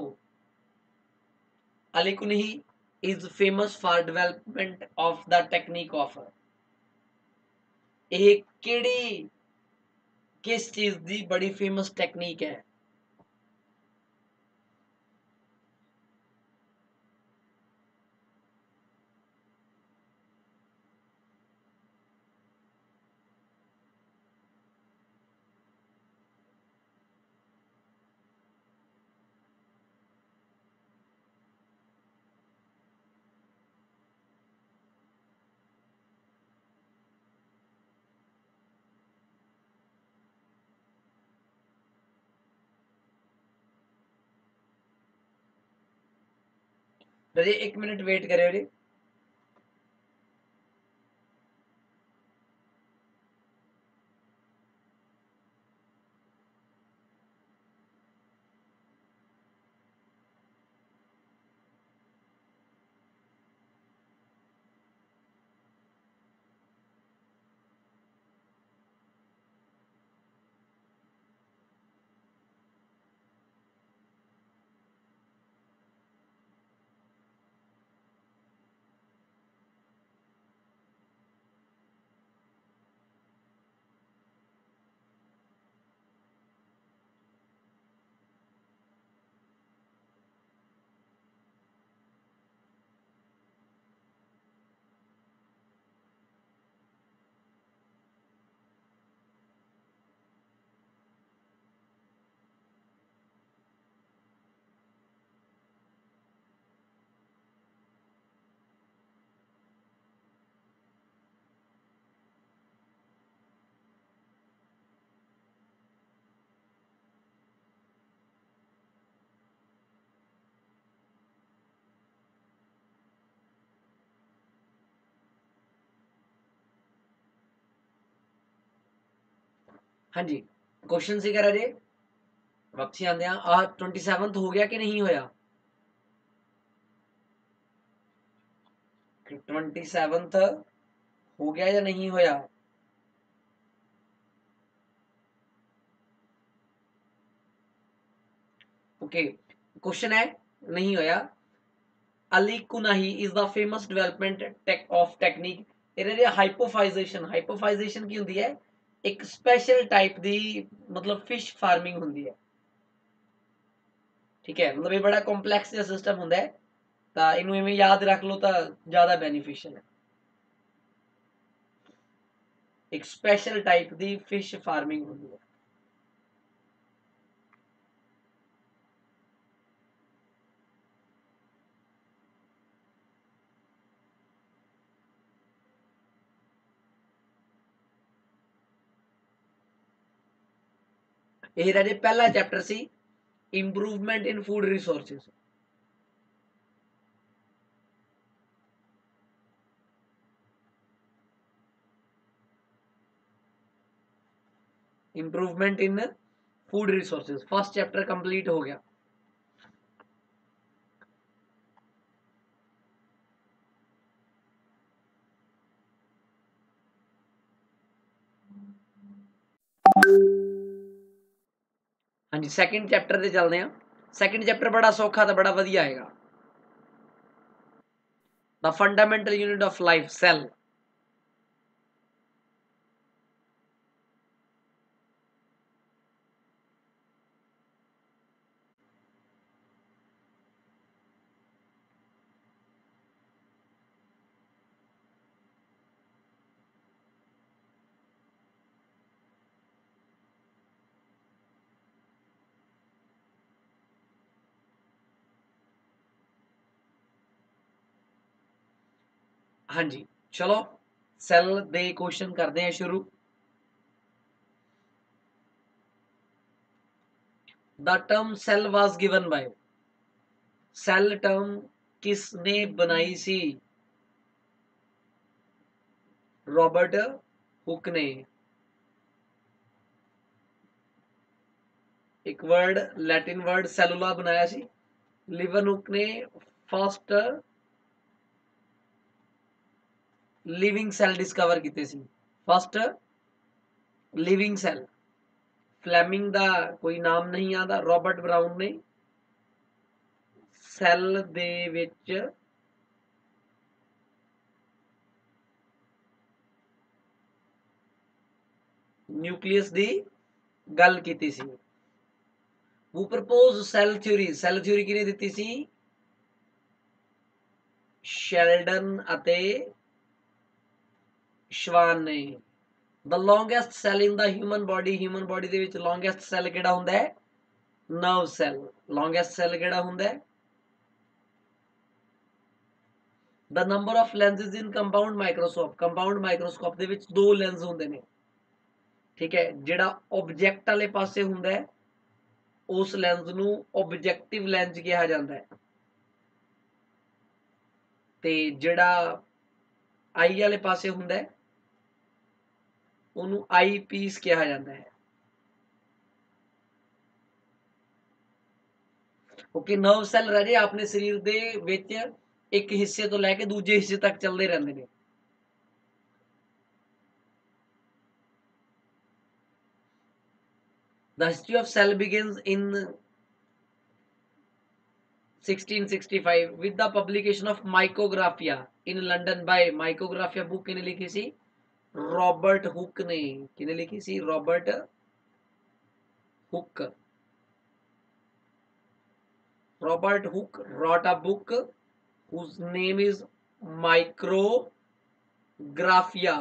Ali Kunhi is famous for development of the technique of, ਇਹ ਕਿਹੜੀ किस चीज दी बड़ी फेमस टेक्निक है? राजे एक मिनट वेट करे रे। हाँ जी, क्वेश्चन सी करा जे वापसी आंदे आ ट्वेंटी सेवंथ हो गया कि नहीं होया? ट्वेंटी सेवंथ हो गया या नहीं होया? ओके, क्वेश्चन है नहीं होया। Ali Kunhi is the famous development tech of technique. ਇਹਦੇ हाइपोफाइजेशन हाइपोफाइजेशन की होंदी है एक स्पेशल टाइप दी मतलब फिश फार्मिंग होंदी है। ठीक है, मतलब ये बड़ा कॉम्प्लेक्स जिहा सिस्टम होंदा है, ਤਾਂ ਇਹਨੂੰ ਇਵੇਂ याद रख लो ਤਾਂ ਜ਼ਿਆਦਾ बेनिफिशियल है। एक स्पेशल टाइप दी फिश फार्मिंग होंदी है। ਇਹ ਰਾਜੇ ਪਹਿਲਾ ਚੈप्टर सी improvement in food resources. Improvement in food resources first chapter complete हो गया। हाँ जी, सैकेंड चैप्टर ते चलते हैं। सैकेंड चैप्टर बड़ा सौखा तो बड़ा वधिया आएगा। The fundamental unit of life cell. हाँ जी, चलो सैल दे क्वेश्चन करते हैं शुरू। The term cell was given by, cell term किसने बनाई सी? रॉबर्ट हुक ने। एक वर्ड लैटिन वर्ड सेलुला बनाया सी। लिवन हुक ने फर्स्ट लिविंग सेल डिस्कवर किए सी। फर्स्ट लिविंग सेल ਫਲੈਮਿੰਗ ਦਾ ਕੋਈ ਨਾਮ ਨਹੀਂ ਆਦਾ। ਰੋਬਰਟ ਬਰਾਊਨ ਨੇ ਸੈੱਲ ਦੇ ਵਿੱਚ ਨਿਊਕਲੀਅਸ ਦੀ ਗੱਲ ਕੀਤੀ ਸੀ। Who proposed cell theory? Cell theory ਕਿਹਨੇ ਦਿੱਤੀ ਸੀ? ਸ਼ੈਲਡਨ ਅਤੇ ਸ਼ਵਾਨ ਨੇ। The longest cell in the human body, human body ਦੇ ਵਿੱਚ longest cell ਕਿਹੜਾ ਹੁੰਦਾ ਹੈ? nerve cell। longest cell ਕਿਹੜਾ ਹੁੰਦਾ ਹੈ? The number of lenses in compound microscope, compound microscope ਦੇ ਵਿੱਚ ਦੋ ਲੈਂਸ ਹੁੰਦੇ ਨੇ, ਠੀਕ ਹੈ। ਜਿਹੜਾ ਆਬਜੈਕਟ ਵਾਲੇ ਪਾਸੇ ਹੁੰਦਾ ਹੈ ਉਸ ਲੈਂਸ ਨੂੰ ਆਬਜੈਕਟਿਵ ਲੈਂਸ ਕਿਹਾ ਜਾਂਦਾ ਹੈ, ਤੇ ਜਿਹੜਾ ਆਈ ਵਾਲੇ ਪਾਸੇ ਹੁੰਦਾ ਹੈ ਉਹਨੂੰ ਆਈ ਪੀਸ ਕਿਹਾ ਜਾਂਦਾ ਹੈ। ਓਕੇ, ਨਰਵ ਸੈੱਲ ਰਾਜੇ ਆਪਣੇ ਸਰੀਰ ਦੇ ਵਿੱਚ ਇੱਕ ਹਿੱਸੇ ਤੋਂ ਲੈ ਕੇ ਦੂਜੇ ਹਿੱਸੇ ਤੱਕ ਚੱਲਦੇ ਰਹਿੰਦੇ ਨੇ। The history of cell begins in sixteen sixty-five with the publication of Mycographia in London by Mycographia book किने लिखी सी? रॉबर्ट हुक ने। किने लिखी सी? Robert Hooke. Robert Hooke wrote a book whose name is Micrographia.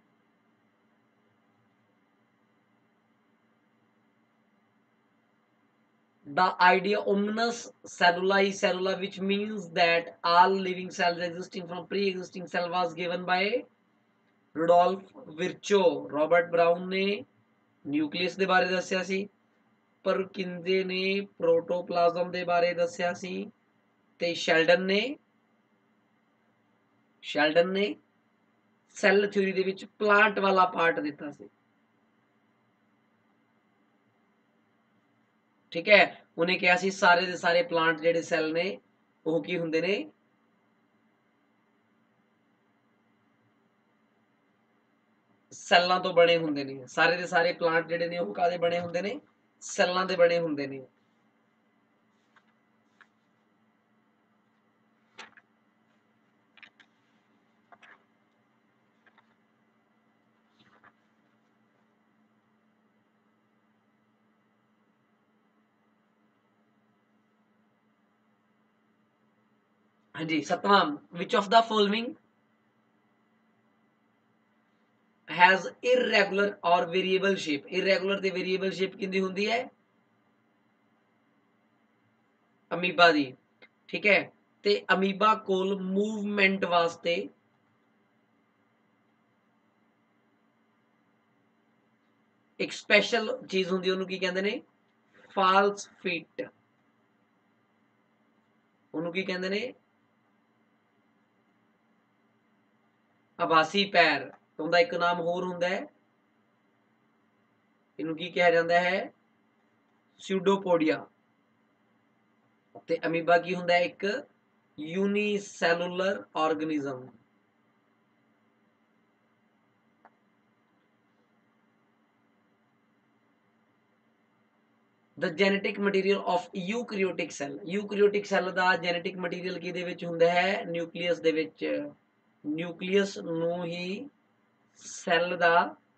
The idea omnis celluli cellula, which means that all living cells existing from pre-existing cell, was given by Rudolf Virchow। Robert Brown ने nucleus ਦੇ ਬਾਰੇ ਦੱਸਿਆ ਸੀ, ਪਰਕਿੰਜੇ ਨੇ ਪ੍ਰੋਟੋਪਲਾਜ਼ਮ ਦੇ ਬਾਰੇ ਦੱਸਿਆ ਸੀ, ਤੇ Sheldon ਨੇ ਸ਼ੈਲਡਨ ਨੇ ਸੈੱਲ ਥਿਊਰੀ ਦੇ ਵਿੱਚ ਪਲਾਂਟ ਵਾਲਾ ਪਾਰਟ ਦਿੱਤਾ ਸੀ, ਠੀਕ ਹੈ। ਉਹਨੇ ਕਿਹਾ ਸੀ ਸਾਰੇ ਦੇ ਸਾਰੇ ਪਲਾਂਟ ਜਿਹੜੇ ਸੈੱਲ ਨੇ ਉਹ ਕੀ ਹੁੰਦੇ ਨੇ? ਸੈੱਲਾਂ ਤੋਂ ਬਣੇ ਹੁੰਦੇ ਨੇ। ਸਾਰੇ ਦੇ ਸਾਰੇ ਪਲਾਂਟ ਜਿਹੜੇ ਨੇ ਉਹ ਕਾਹਦੇ ਬਣੇ ਹੁੰਦੇ ਨੇ? ਸੈੱਲਾਂ ਦੇ ਬਣੇ ਹੁੰਦੇ ਨੇ। ਹਾਂਜੀ, ਸਤਵਾਂ, which of the following has irregular or variable shape? irregular ਤੇ variable shape ਕਿੰਦੀ ਹੁੰਦੀ ਹੈ? ਅਮੀਬਾ ਦੀ, ਠੀਕ ਹੈ। ਤੇ ਅਮੀਬਾ ਕੋਲ ਮੂਵਮੈਂਟ ਵਾਸਤੇ ਇੱਕ ਸਪੈਸ਼ਲ ਚੀਜ਼ ਹੁੰਦੀ, ਉਹਨੂੰ ਕੀ ਕਹਿੰਦੇ ਨੇ? False feet. ਉਹਨੂੰ ਕੀ ਕਹਿੰਦੇ ਨੇ? ਆਭਾਸੀ ਪੈਰ। ਉਹਦਾ ਇੱਕ ਨਾਮ ਹੋਰ ਹੁੰਦਾ ਹੈ, ਇਹਨੂੰ ਕੀ ਕਿਹਾ ਜਾਂਦਾ ਹੈ? ਸਿਊਡੋਪੋਡੀਆ। ਤੇ ਅਮੀਬਾ ਕੀ ਹੁੰਦਾ ਹੈ? ਇੱਕ unicellular organism. The genetic material of eukaryotic cell, eukaryotic cell ਦਾ genetic material ਕਿਹਦੇ ਵਿੱਚ ਹੁੰਦਾ ਹੈ? ਨਿਊਕਲੀਅਸ ਦੇ ਵਿੱਚ। ਨਿਊਕਲੀਅਸ ਨੂੰ ਹੀ ਸੈੱਲ ਦਾ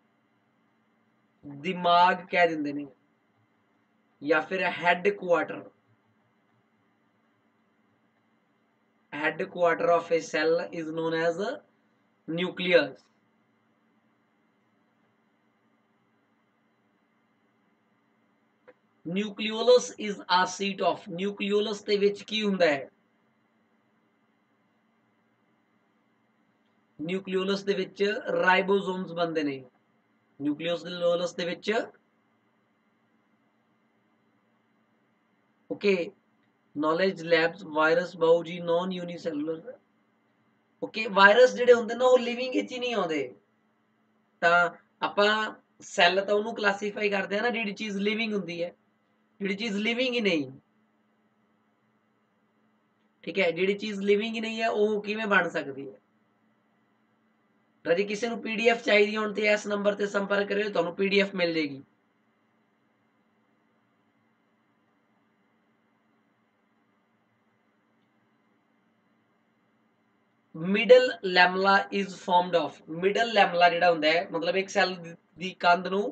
ਦਿਮਾਗ ਕਹਿ ਦਿੰਦੇ ਨੇ, ਜਾਂ ਫਿਰ head quarter. Head quarter of a cell is known as nucleus। Nucleolus is a seat of, nucleolus ਦੇ ਵਿੱਚ ਕੀ ਹੁੰਦਾ ਹੈ? ਨਿਊਕਲੀਓਲਸ ਦੇ ਵਿੱਚ ਰਾਈਬੋਸੋਮਸ ਬਣਦੇ ਨੇ। ਨਿਊਕਲੀਓਲਸ ਦੇ ਵਿੱਚ ਓਕੇ, ਨੌਲੇਜ ਲੈਬਸ, ਵਾਇਰਸ ਬਾਊ ਜੀ, ਨੌਨ ਯੂਨੀਸੈਲੂਲਰ। ਓਕੇ, ਵਾਇਰਸ ਜਿਹੜੇ ਹੁੰਦੇ ਨਾ ਉਹ ਲਿਵਿੰਗ ਵਿੱਚ ਹੀ ਨਹੀਂ ਆਉਂਦੇ। ਤਾਂ ਆਪਾਂ ਸੈੱਲ ਤਾਂ ਉਹਨੂੰ ਕਲਾਸੀਫਾਈ ਕਰਦੇ ਆ ਨਾ ਜਿਹੜੀ ਚੀਜ਼ ਲਿਵਿੰਗ ਹੁੰਦੀ ਹੈ, ਜਿਹੜੀ ਚੀਜ਼ ਲਿਵਿੰਗ ਹੀ ਨਹੀਂ, ਠੀਕ ਹੈ। ਜਿਹੜੀ ਚੀਜ਼ ਲਿਵਿੰਗ ਹੀ ਨਹੀਂ ਹੈ ਉਹ ਕਿਵੇਂ ਬਣ ਸਕਦੀ ਹੈ? ਰਾਜੇ ਕਿਸੇ ਨੂੰ ਪੀਡੀਐਫ ਚਾਹੀਦੀ ਹੋਣ ਤੇ ਇਸ ਨੰਬਰ ਤੇ ਸੰਪਰਕ ਕਰਿਓ, ਤੁਹਾਨੂੰ ਪੀਡੀਐਫ ਮਿਲ ਜੇਗੀ। Middle lamella is formed of, middle lamella जिहड़ा हुंदा है मतलब एक सैल दी कंध नूं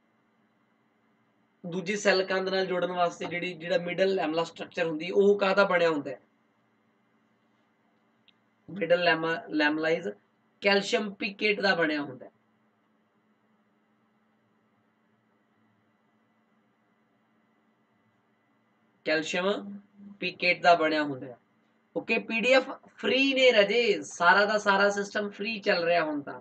दूजी सैल कंध नाल जोड़न वास्ते जिहड़ी जिहड़ा मिडल लैमला स्ट्रक्चर हुंदी ओह काहदा बणिया हुंदा है? Middle lamella lamella is calcium pectate दा बणिया हुंदा है। कैल्शियम पिकेट दा बणिया हुंदा है। ओके पीडीएफ फ्री ने रजे, सारा दा सारा सिस्टम फ्री चल रहा हुण तां।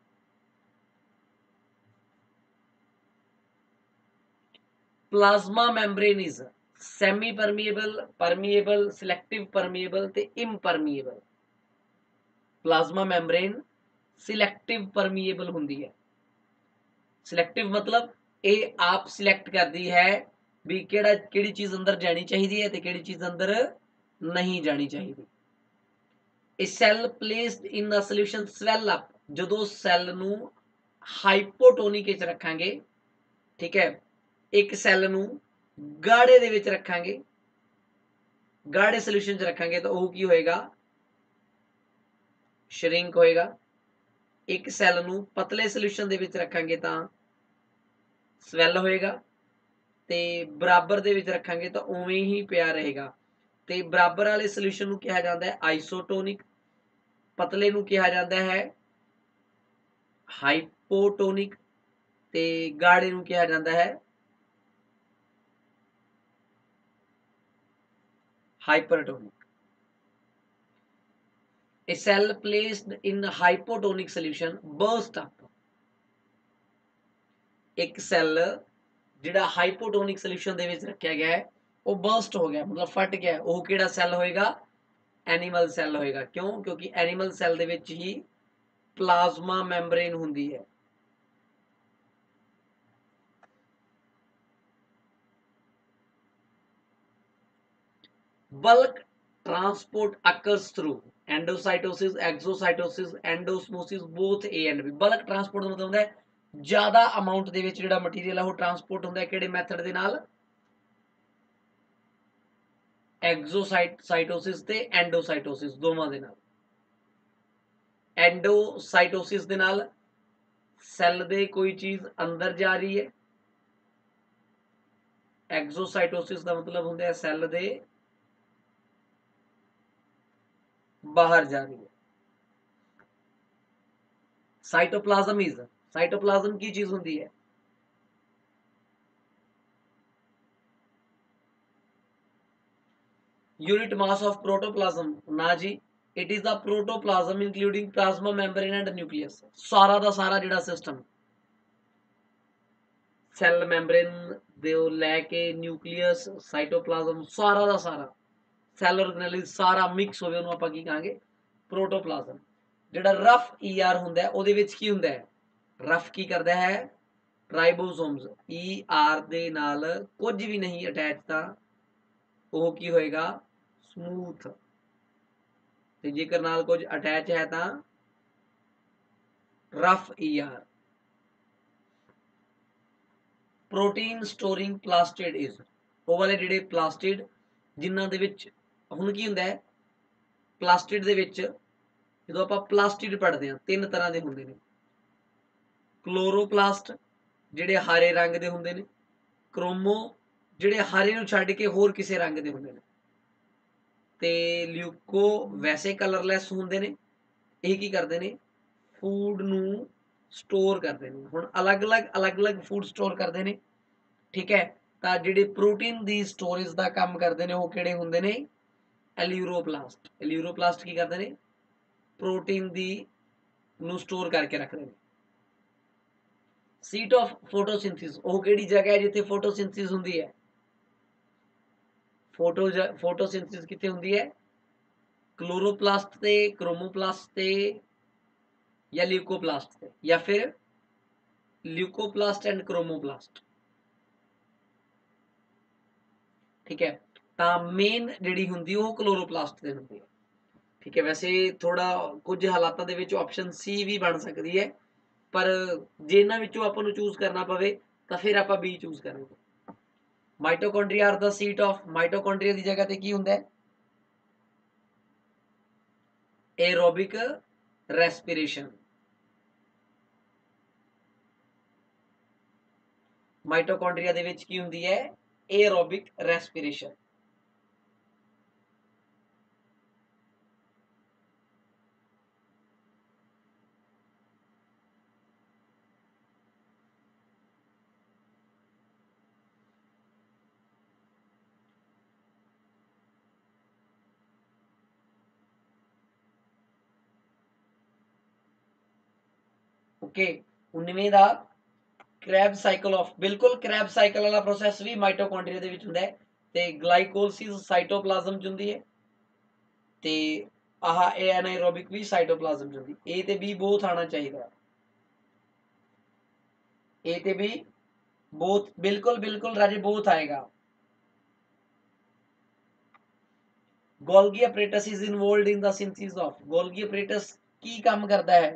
Plasma membrane is semi permeable, permeable, selective permeable ते impermeable. Plasma membrane selective permeable हुंदी है। सिलेक्टिव मतलब ये आप सिलेक्ट करती है भी केड़ा केड़ी चीज अंदर जानी चाहिए ते केड़ी चीज अंदर नहीं जानी चाहिए। A cell placed in the solution swell up, जदों सैल नूं हाइपोटोनिक विच रखांगे, ठीक है, एक सैल नूं गाढ़े दे विच रखांगे, गाढ़े सोल्यूशन च रखांगे तो वो की होएगा? श्रिंक होएगा। एक सैल नूं पतले सोल्यूशन दे विच रखांगे तां स्वैल होएगा ते बराबर दे विच रखांगे तो उवें ही पिया रहेगा। ते बराबर वाले सोल्यूशन नूं कहा जाता है आइसोटोनिक, पतले नूं कहा जाता है हाइपोटोनिक ते गाढ़े नूं कहा जाता है hypertonic. A cell placed in hypotonic solution burst up, एक सैल जिहड़ा हाइपोटोनिक सोल्यूशन दे विच रखा गया है वो बर्स्ट हो गया मतलब फट गया, वो किहड़ा सैल होएगा? एनिमल सैल होएगा। क्यों? क्योंकि एनिमल सैल दे विच ही प्लाज्मा मैम्ब्रेन हुंदी है। Bulk transport occurs through endocytosis, exocytosis, endosmosis both a and b. Bulk transport मतलब होता है ज्यादा अमाउंट दे विच जिहड़ा मटीरियल है वो ट्रांसपोर्ट होंदा है किहड़े मैथड दे नाल? एक्सोसाइटोसिस ते एंडोसाइटोसिस दोवां दे नाल। एंडोसाइटोसिस दे नाल सैल दे कोई चीज अंदर जा रही है, एक्सोसाइटोसिस का मतलब होंदा है सैल दे बाहर जा रही है। साइटोप्लाज्म इज, साइटोप्लाज्म की चीज होंदी है? यूनिट मास ऑफ प्रोटोप्लाज्म ना जी, it is the protoplasm including plasma membrane and nucleus. सारा दा सारा जिहड़ा सिस्टम सैल मैम्ब्रेन दे लैके न्यूक्लियस साइटोप्लाज्म सारा दा सारा सैल ऑर्गेनेल सारा मिक्स होवे ओनू आपां की कहांगे? प्रोटोप्लाज्म। जिहड़ा रफ ई आर हुंदा है ओहदे विच की हुंदा है? रफ की करदा है? राइबोसोम्स। ई आर दे नाल कुछ भी नहीं अटैच तां ਉਹ ਕੀ ਹੋਏਗਾ? ਸਮੂਥ। ਤੇ ਜੇਕਰ ਨਾਲ ਕੁਝ ਅਟੈਚ ਹੈ ਤਾਂ rough E R. Protein storing plastid is, ਉਹ ਵਾਲੇ ਜਿਹੜੇ ਪਲਾਸਟਿਡ ਜਿਨ੍ਹਾਂ ਦੇ ਵਿੱਚ ਹੁਣ ਕੀ ਹੁੰਦਾ ਹੈ ਪਲਾਸਟਿਡ ਦੇ ਵਿੱਚ ਜਦੋਂ ਆਪਾਂ ਪਲਾਸਟਿਡ ਪੜ੍ਹਦੇ ਹਾਂ ਤਿੰਨ ਤਰ੍ਹਾਂ ਦੇ ਹੁੰਦੇ ਨੇ। ਕਲੋਰੋਪਲਾਸਟ ਜਿਹੜੇ ਹਰੇ ਰੰਗ ਦੇ ਹੁੰਦੇ ਨੇ, ਕ੍ਰੋਮੋ ਜਿਹੜੇ ਹਰੇ ਨੂੰ ਛੱਡ ਕੇ ਹੋਰ ਕਿਸੇ ਰੰਗ ਦੇ ਹੁੰਦੇ ਨੇ, ਤੇ ਲਿਊਕੋ ਵੈਸੇ ਕਲਰਲੈਸ ਹੁੰਦੇ ਨੇ। ਇਹ ਕੀ ਕਰਦੇ ਨੇ? ਫੂਡ ਨੂੰ ਸਟੋਰ ਕਰਦੇ ਨੇ। ਹੁਣ ਅਲੱਗ-ਅਲੱਗ ਅਲੱਗ-ਅਲੱਗ ਫੂਡ ਸਟੋਰ ਕਰਦੇ ਨੇ, ਠੀਕ ਹੈ, ਤਾਂ ਜਿਹੜੇ ਪ੍ਰੋਟੀਨ ਦੀ ਸਟੋਰੇਜ ਦਾ ਕੰਮ ਕਰਦੇ ਨੇ ਉਹ ਕਿਹੜੇ ਹੁੰਦੇ ਨੇ? ਐਲਿਊਰੋਪਲਾਸਟ। ਐਲਿਊਰੋਪਲਾਸਟ ਕੀ ਕਰਦੇ ਨੇ? ਪ੍ਰੋਟੀਨ ਦੀ ਨੂੰ ਸਟੋਰ ਕਰਕੇ ਰੱਖਦੇ ਨੇ। ਸੀਟ ਆਫ ਫੋਟੋਸਿੰਥਸਿਸ, ਉਹ ਕਿਹੜੀ ਜਗ੍ਹਾ ਹੈ ਜਿੱਥੇ ਫੋਟੋਸਿੰਥਸਿਸ ਹੁੰਦੀ ਹੈ? फोटो फोटोसिंथेसिस कितने होंदी है? क्लोरोप्लास्ट ते, क्रोमोप्लास्ट ते या ल्यूकोप्लास्ट ते, या फिर ल्यूकोप्लास्ट एंड क्रोमोप्लास्ट, ठीक है। तो मेन जिहड़ी हुंदी वो क्लोरोप्लास्ट ते हुंदी है, ठीक है। वैसे थोड़ा कुछ हालातां दे विच ऑप्शन सी भी बन सकती है, पर जे इन्हां विचों आपां नूं चूज करना पवे तां फिर आपां बी चूज करांगे। Mitochondria are the seat of, mitochondria की जगह ते की हुंदा है? Aerobic respiration. माइटोकॉन्ड्रिया दे विच की हुंदी है एरोबिक रेस्पिरेशन। ओके, उन्नीवें दा क्रैब साइकिल ऑफ, बिल्कुल क्रैब साइकिल वाला प्रोसैस भी माइटोकॉन्ड्रिया दे विच हुंदा है ते ग्लाइकोलिसिस साइटोप्लाज्म च हुंदी है ते आह एनाएरोबिक भी साइटोप्लाज्म च हुंदी। ए ते बी बोथ आना चाहिए, ए ते बी बोथ, बिल्कुल बिल्कुल राजे बोथ आएगा। Golgi apparatus is involved in the synthesis of, Golgi apparatus की काम करता है?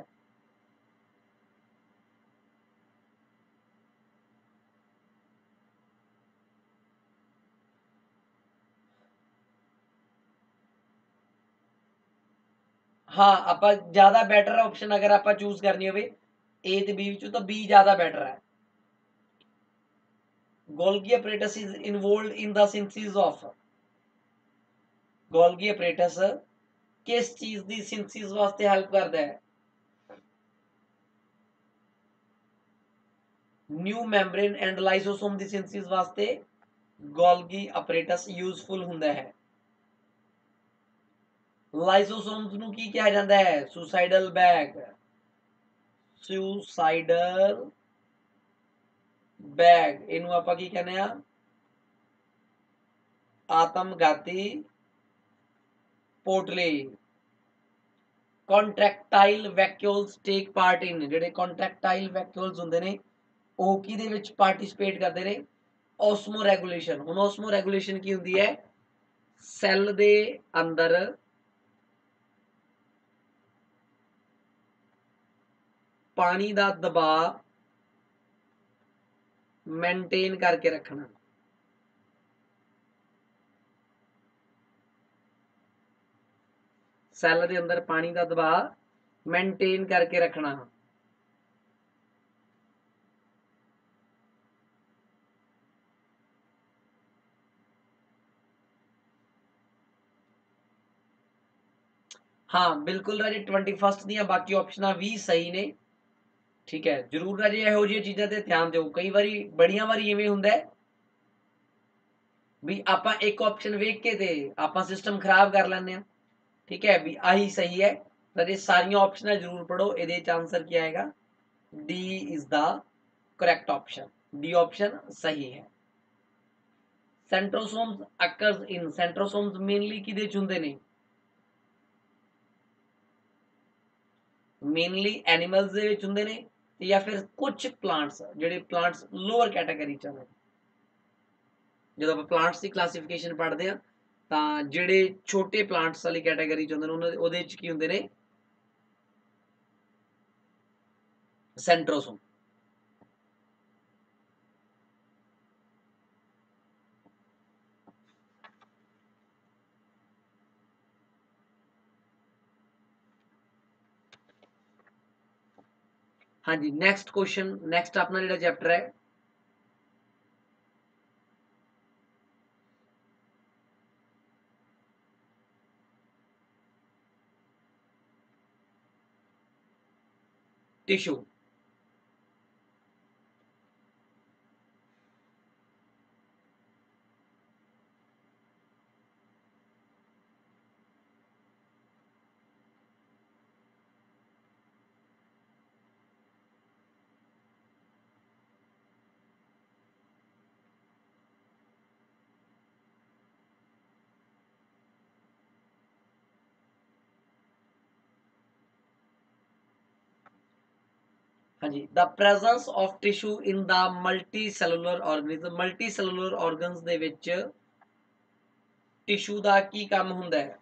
हाँ, ਆਪਾਂ ज्यादा बेटर ऑप्शन अगर ਆਪਾਂ चूज करनी होवे ए ते बी विचों तो बी ज्यादा बेटर है। Golgi apparatus is involved in the synthesis of, Golgi apparatus किस चीज दी सिंथेसिस वास्ते हेल्प करता है? न्यू मैम्ब्रेन एंड लाइसोसोम दी सिंथेसिस वास्ते गोल्गी apparatus यूजफुल हुंदा है। लाइसोसोम्स ਨੂੰ ਕੀ ਕਿਹਾ ਜਾਂਦਾ ਹੈ? ਸੁਸਾਈਡਲ ਬੈਗ, ਸੁਸਾਈਡਲ ਬੈਗ, ਇਹਨੂੰ ਆਪਾਂ ਕੀ ਕਹਿੰਦੇ ਆ? ਆਤਮਘਾਤੀ पोटली। Contractile vacuoles take part in, ਜਿਹੜੇ कॉन्ट्रैक्टाइल वैक्यूल्स ਹੁੰਦੇ ਨੇ ਉਹ ਕਿਹਦੇ ਵਿੱਚ ਪਾਰਟਿਸਿਪੇਟ ਕਰਦੇ ਨੇ? Osmoregulation. ਹੁਣ ऑस्मो रेगुलेशन ਕੀ ਹੁੰਦੀ ਹੈ? ਸੈੱਲ ਦੇ ਅੰਦਰ ਪਾਣੀ ਦਾ ਦਬਾਅ ਮੇਨਟੇਨ ਕਰਕੇ ਰੱਖਣਾ। ਸੈੱਲ ਦੇ ਅੰਦਰ ਪਾਣੀ ਦਾ ਦਬਾਅ ਮੇਨਟੇਨ ਕਰਕੇ ਰੱਖਣਾ। हाँ बिल्कुल राजे, ट्वेंटी फस्ट ਦੀਆਂ ਬਾਕੀ ਆਪਸ਼ਨਾਂ ਵੀ ਸਹੀ ਨੇ। ठीक है, जरूर राजे ਇਹੋ ਜਿਹੀਆਂ ਚੀਜ਼ਾਂ ਤੇ ਧਿਆਨ ਦਿਓ। ਕਈ ਵਾਰੀ ਬੜੀਆਂ ਵਾਰੀ ਇਵੇਂ ਹੁੰਦਾ ਹੈ ਵੀ ਆਪਾਂ ਇੱਕ ਆਪਸ਼ਨ ਵੇਖ ਕੇ ਤੇ ਆਪਾਂ ਸਿਸਟਮ ਖਰਾਬ ਕਰ ਲੈਂਦੇ ਆ। ठीक है, भी आही सही है राजे, सारियां ऑप्शन जरूर पढ़ो। ये आंसर क्या आएगा? D is the correct option, D option सही है। Centrosomes occurs in, centrosomes mainly किदे च हुंदे ने? मेनली एनिमल्स दे विच हुंदे ने या फिर कुछ प्लांट्स, जेडे प्लांट्स लोअर कैटेगरी च ने। जदों ਆਪਾਂ प्लांट्स की क्लासिफिकेशन पढ़ते हैं ਤਾਂ ਜਿਹੜੇ ਛੋਟੇ ਪਲਾਂਟਸ ਵਾਲੀ ਕੈਟਾਗਰੀ ਚ ਹੁੰਦੇ ਨੇ ਉਹਨਾਂ ਦੇ ਉਹਦੇ ਚ ਕੀ ਹੁੰਦੇ ਨੇ? ਸੈਂਟਰੋਸੋਮ। हाँ जी, नैक्सट क्वेश्चन, नैक्सट अपना जो चैप्टर है टिश्यू। हाँ जी, the presence of tissue in the multi cellular organism, multi cellular organs दे विच टिश्यू दा की काम हुंदा है?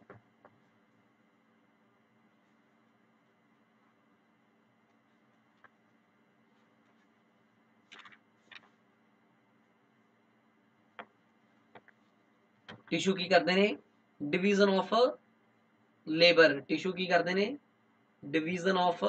टिश्यू की करते हैं? डिवीजन ऑफ ਲੇਬਰ ਟਿਸ਼ੂ ਕੀ ਕਰਦੇ ਨੇ ਡਿਵੀਜ਼ਨ ਆਫ